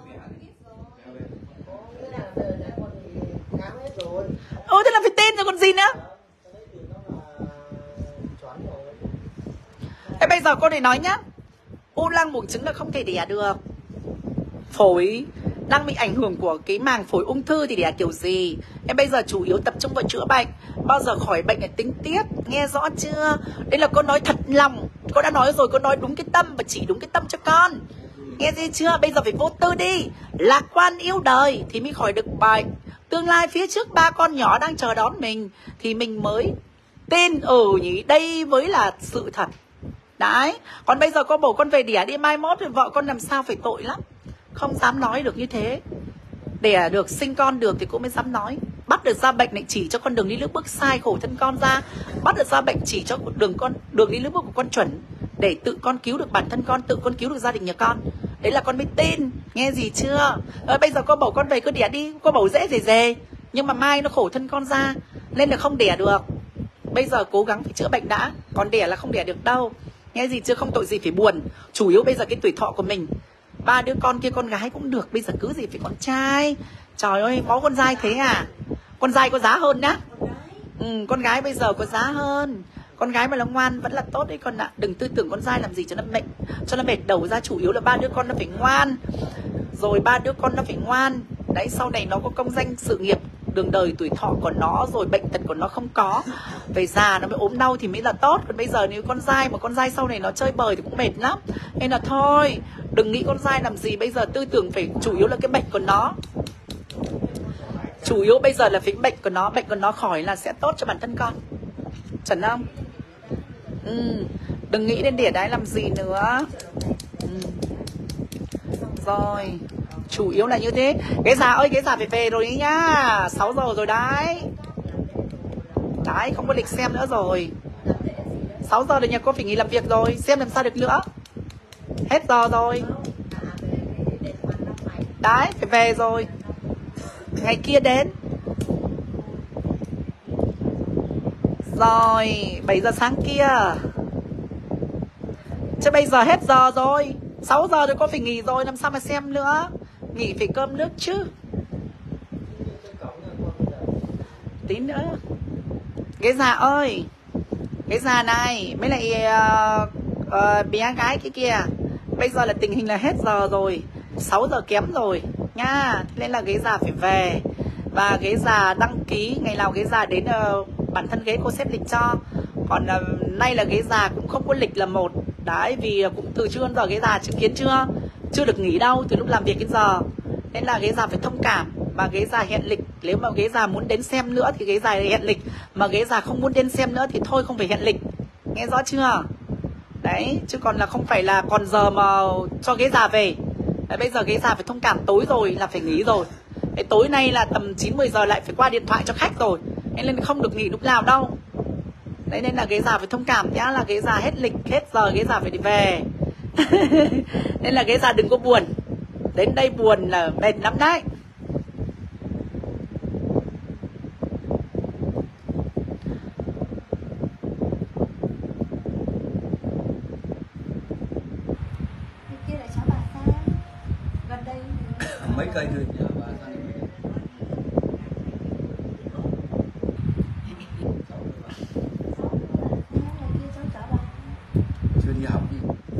Ừ, thế là phải tin rồi còn gì nữa. Thế bây giờ con này nói nhá. U lăng buồng trứng là không thể đẻ được. Phổi đang bị ảnh hưởng của cái màng phổi ung thư thì đẻ kiểu gì? Em bây giờ chủ yếu tập trung vào chữa bệnh. Bao giờ khỏi bệnh là tính tiếp. Nghe rõ chưa? Đây là con nói thật lòng. Con đã nói rồi, con nói đúng cái tâm và chỉ đúng cái tâm cho con. Nghe gì chưa? Bây giờ phải vô tư đi. Lạc quan yêu đời thì mới khỏi được bệnh. Tương lai phía trước ba con nhỏ đang chờ đón mình thì mình mới tin ừ nhỉ, đây mới là sự thật. Đấy. Còn bây giờ con bầu con về đẻ đi, mai mốt thì vợ con làm sao phải tội lắm. Không dám nói được như thế. Đẻ được, sinh con được thì cũng mới dám nói. Bắt được ra bệnh lại chỉ cho con đường đi nước bước sai, khổ thân con ra. Bắt được ra bệnh chỉ cho đường con đường đi nước bước của con chuẩn, để tự con cứu được bản thân con, tự con cứu được gia đình nhà con. Đấy là con mới tin. Nghe gì chưa? Rồi bây giờ con bầu con về cứ đẻ đi. Con bầu dễ dề dề, nhưng mà mai nó khổ thân con ra, nên là không đẻ được. Bây giờ cố gắng phải chữa bệnh đã. Còn đẻ là không đẻ được đâu. Nghe gì chưa? Không tội gì phải buồn. Chủ yếu bây giờ cái tuổi thọ của mình, ba đứa con kia con gái cũng được, bây giờ cứ gì phải con trai. Trời ơi, bó con trai thế à? Con trai có giá hơn nhá. Ừ, con gái bây giờ có giá hơn. Con gái mà nó ngoan vẫn là tốt đấy con ạ. Đừng tư tưởng con trai làm gì cho nó mệt, cho nó mệt đầu ra. Chủ yếu là ba đứa con nó phải ngoan. Rồi ba đứa con nó phải ngoan. Đấy, sau này nó có công danh sự nghiệp, đường đời tuổi thọ của nó, rồi bệnh tật của nó không có. Về già nó mới ốm đau thì mới là tốt. Còn bây giờ nếu con dai mà con dai sau này nó chơi bời thì cũng mệt lắm. Nên là thôi, đừng nghĩ con dai làm gì. Bây giờ tư tưởng phải chủ yếu là cái bệnh của nó. Chủ yếu bây giờ là phải bệnh của nó. Bệnh của nó khỏi là sẽ tốt cho bản thân con. Chuẩn không? Ừ. Đừng nghĩ đến đẻ đái làm gì nữa. Ừ. Rồi, chủ yếu là như thế. Cái già ơi, cái già phải về rồi đấy nhá. Sáu giờ rồi đấy. Đấy, không có lịch xem nữa rồi. Sáu giờ rồi nhà cô phải nghỉ làm việc rồi. Xem làm sao được nữa. Hết giờ rồi. Đấy, phải về rồi. Ngày kia đến. Rồi, bảy giờ sáng kia. Chứ bây giờ hết giờ rồi. Sáu giờ rồi, con phải nghỉ rồi, làm sao mà xem nữa. Nghỉ phải cơm nước chứ. Tí nữa. Cái già ơi, cái già này mới lại uh, uh, bé gái cái kia. Bây giờ là tình hình là hết giờ rồi, sáu giờ kém rồi nha. Nên là ghế già phải về. Và ghế già đăng ký ngày nào ghế già đến, uh, bản thân ghế cô xếp lịch cho. Còn uh, nay là ghế già cũng không có lịch là một. Đấy, vì cũng từ trưa đến giờ ghế già chứng kiến chưa, chưa được nghỉ đâu, từ lúc làm việc đến giờ. Nên là ghế già phải thông cảm. Và ghế già hẹn lịch. Nếu mà ghế già muốn đến xem nữa thì ghế già hẹn lịch. Mà ghế già không muốn đến xem nữa thì thôi, không phải hẹn lịch. Nghe rõ chưa? Đấy, chứ còn là không phải là còn giờ mà cho ghế già về. Đấy, bây giờ ghế già phải thông cảm, tối rồi là phải nghỉ rồi. Đấy, tối nay là tầm chín mười giờ lại phải qua điện thoại cho khách rồi. Nên không được nghỉ lúc nào đâu. Đấy, nên là ghế già phải thông cảm nhá. Là ghế già hết lịch, hết giờ ghế già phải đi về. Nên là ghế già đừng có buồn. Đến đây buồn là mệt lắm đấy. Mấy cây thôi. Chưa đi học đi.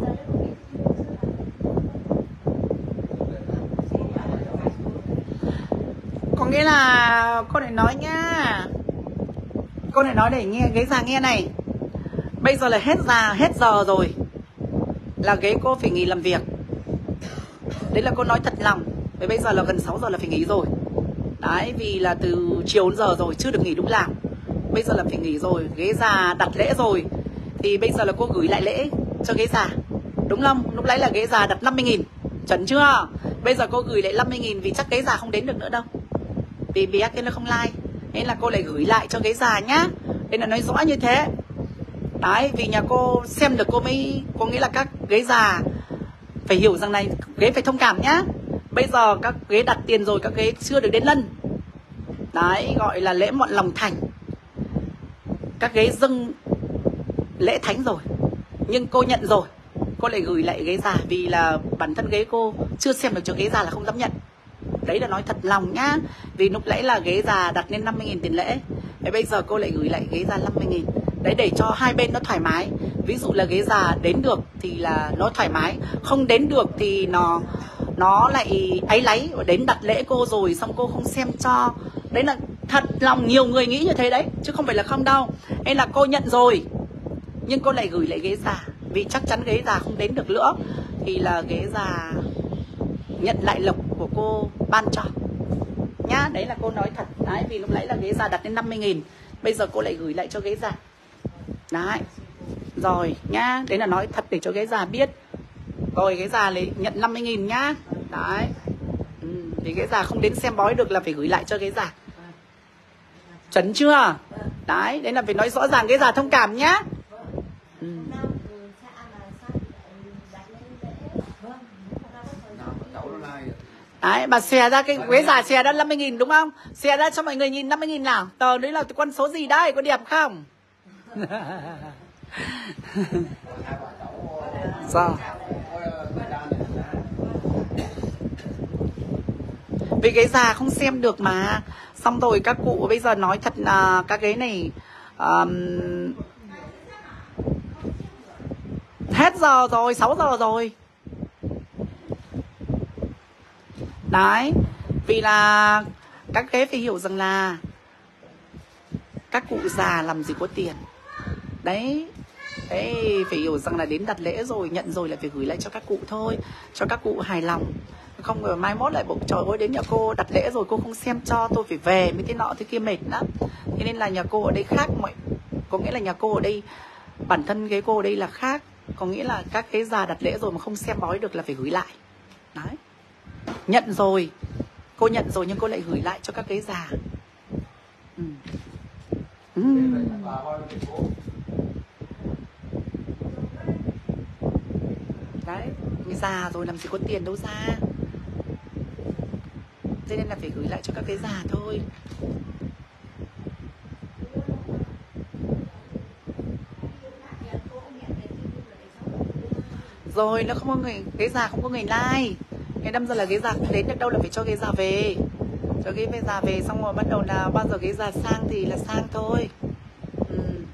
Có nghĩa là cô này nói nhá. Cô này nói để nghe ghế già nghe này. Bây giờ là hết già, hết giờ rồi. Là ghế cô phải nghỉ làm việc. Đấy là cô nói thật lòng. Vì bây giờ là gần sáu giờ là phải nghỉ rồi. Đấy, vì là từ chiều đến giờ rồi, chưa được nghỉ lúc nào. Bây giờ là phải nghỉ rồi. Ghế già đặt lễ rồi. Thì bây giờ là cô gửi lại lễ cho ghế già. Đúng không? Lúc nãy là ghế già đặt năm mươi nghìn. Chuẩn chưa? Bây giờ cô gửi lại năm mươi nghìn vì chắc ghế già không đến được nữa đâu. Vì bé kia nó không like. Nên là cô lại gửi lại cho ghế già nhá. Nên là nói rõ như thế. Đấy, vì nhà cô xem được cô mới, có nghĩa là các ghế già phải hiểu rằng này, ghế phải thông cảm nhá. Bây giờ các ghế đặt tiền rồi, các ghế chưa được đến lân. Đấy, gọi là lễ mọn lòng thành. Các ghế dâng lễ thánh rồi. Nhưng cô nhận rồi, cô lại gửi lại ghế già. Vì là bản thân ghế cô chưa xem được cho ghế già là không dám nhận. Đấy là nói thật lòng nhá. Vì lúc nãy là ghế già đặt lên năm mươi nghìn tiền lễ. Thế bây giờ cô lại gửi lại ghế già năm mươi nghìn. Đấy, để cho hai bên nó thoải mái. Ví dụ là ghế già đến được thì là nó thoải mái, không đến được thì nó nó lại áy láy. Đến đặt lễ cô rồi xong cô không xem cho. Đấy là thật lòng nhiều người nghĩ như thế đấy, chứ không phải là không đâu. Hay là cô nhận rồi nhưng cô lại gửi lại ghế già, vì chắc chắn ghế già không đến được nữa thì là ghế già nhận lại lộc của cô ban cho nhá. Đấy là cô nói thật. Đấy, vì lúc nãy là ghế già đặt lên năm mươi nghìn, bây giờ cô lại gửi lại cho ghế già. Đấy, rồi nhá. Đấy là nói thật để cho ghế già biết. Rồi ghế già lấy nhận năm mươi nghìn nhá. Đấy, ừ, vì ghế già không đến xem bói được là phải gửi lại cho ghế già. Chuẩn chưa? Đấy, đấy là phải nói rõ ràng, ghế già thông cảm nhá. Ừ. Đấy, bà xòe ra cái ghế già, xòe ra năm mươi nghìn đúng không? Xòe ra cho mọi người nhìn năm mươi nghìn nào. Tờ đấy là con số gì đây? Có đẹp không? Sao? Vì ghế già không xem được mà. Xong rồi các cụ bây giờ nói thật là các ghế này um, hết giờ rồi, sáu giờ rồi. Đấy, vì là các ghế phải hiểu rằng là các cụ già làm gì có tiền. Đấy, đấy phải hiểu rằng là đến đặt lễ rồi, nhận rồi là phải gửi lại cho các cụ thôi, cho các cụ hài lòng. Không rồi mai mốt lại bộ trời ơi đến nhà cô đặt lễ rồi cô không xem cho, tôi phải về mới thế nọ thế kia mệt lắm. Thế nên là nhà cô ở đây khác mọi, có nghĩa là nhà cô ở đây bản thân ghế cô ở đây là khác, có nghĩa là các ghế già đặt lễ rồi mà không xem bói được là phải gửi lại. Đấy, nhận rồi, cô nhận rồi nhưng cô lại gửi lại cho các ghế già. Ừ. Ừ. Đấy, người già rồi làm gì có tiền đâu ra. Thế nên là phải gửi lại cho các cái già thôi. Rồi nó không có người, ghế già không có người like. Cái năm giờ là ghế già không đến được đâu là phải cho ghế già về. Cho ghế già về xong rồi bắt đầu là bao giờ ghế già sang thì là sang thôi. Ừ.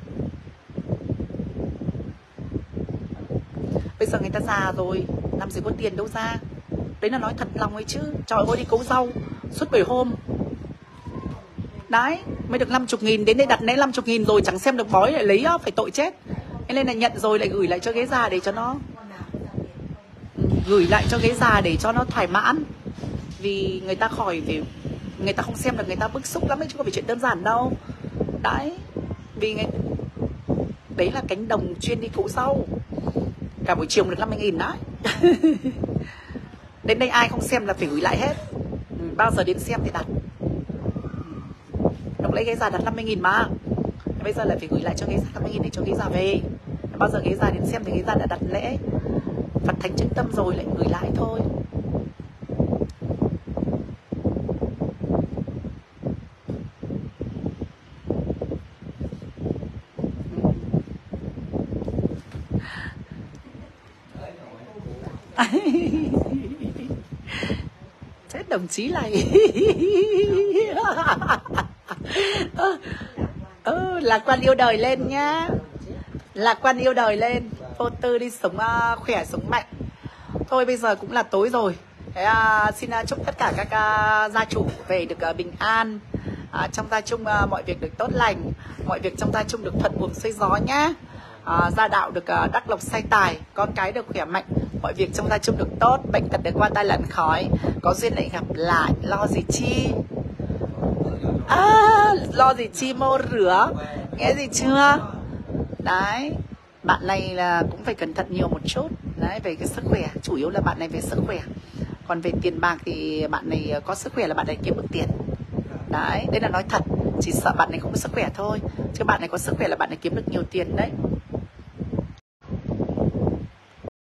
Bây giờ người ta già rồi làm gì có tiền đâu ra. Đấy là nói thật lòng ấy chứ. Trời ơi đi cấu rau suốt bảy hôm. Đấy, mới được năm mươi nghìn, đến đây đặt lấy năm mươi nghìn rồi chẳng xem được bói lại lấy á, phải tội chết. Thế nên là nhận rồi lại gửi lại cho ghế già để cho nó gửi lại cho ghế già để cho nó thoải mãn. Vì người ta khỏi vì người ta không xem được, người ta bức xúc lắm ấy, chứ không phải chuyện đơn giản đâu. Đấy, vì người... đấy là cánh đồng chuyên đi củ rau. Cả buổi chiều được năm mươi nghìn đấy. Đến đây ai không xem là phải gửi lại hết. Ừ, bao giờ đến xem thì đặt. Lúc lấy ghế già đặt năm mươi nghìn mà. Bây giờ lại phải gửi lại cho ghế già năm mươi nghìn để cho ghế già về. Bao giờ ghế già đến xem thì ghế già đã đặt lễ Phật thánh chứng tâm rồi lại gửi lại thôi. Chết đồng chí này. Ừ, lạc quan yêu đời lên nhá. Lạc quan yêu đời lên. Vô tư đi sống uh, khỏe, sống mạnh. Thôi bây giờ cũng là tối rồi. Thế, uh, xin uh, chúc tất cả các uh, gia chủ về được uh, bình an. uh, Trong gia chung uh, mọi việc được tốt lành. Mọi việc trong gia chung được thuận buồm xuôi gió nhá. uh, Gia đạo được uh, đắc lộc say tài. Con cái được khỏe mạnh. Mọi việc trong gia chung được tốt. Bệnh tật được qua tai lặn khói. Có duyên lại gặp lại. Lo gì chi à, lo gì chi mô rửa. Nghe gì chưa? Đấy, bạn này là cũng phải cẩn thận nhiều một chút. Đấy, về cái sức khỏe. Chủ yếu là bạn này về sức khỏe. Còn về tiền bạc thì bạn này có sức khỏe là bạn này kiếm được tiền. Đấy, đây là nói thật. Chỉ sợ bạn này không có sức khỏe thôi. Chứ bạn này có sức khỏe là bạn này kiếm được nhiều tiền đấy.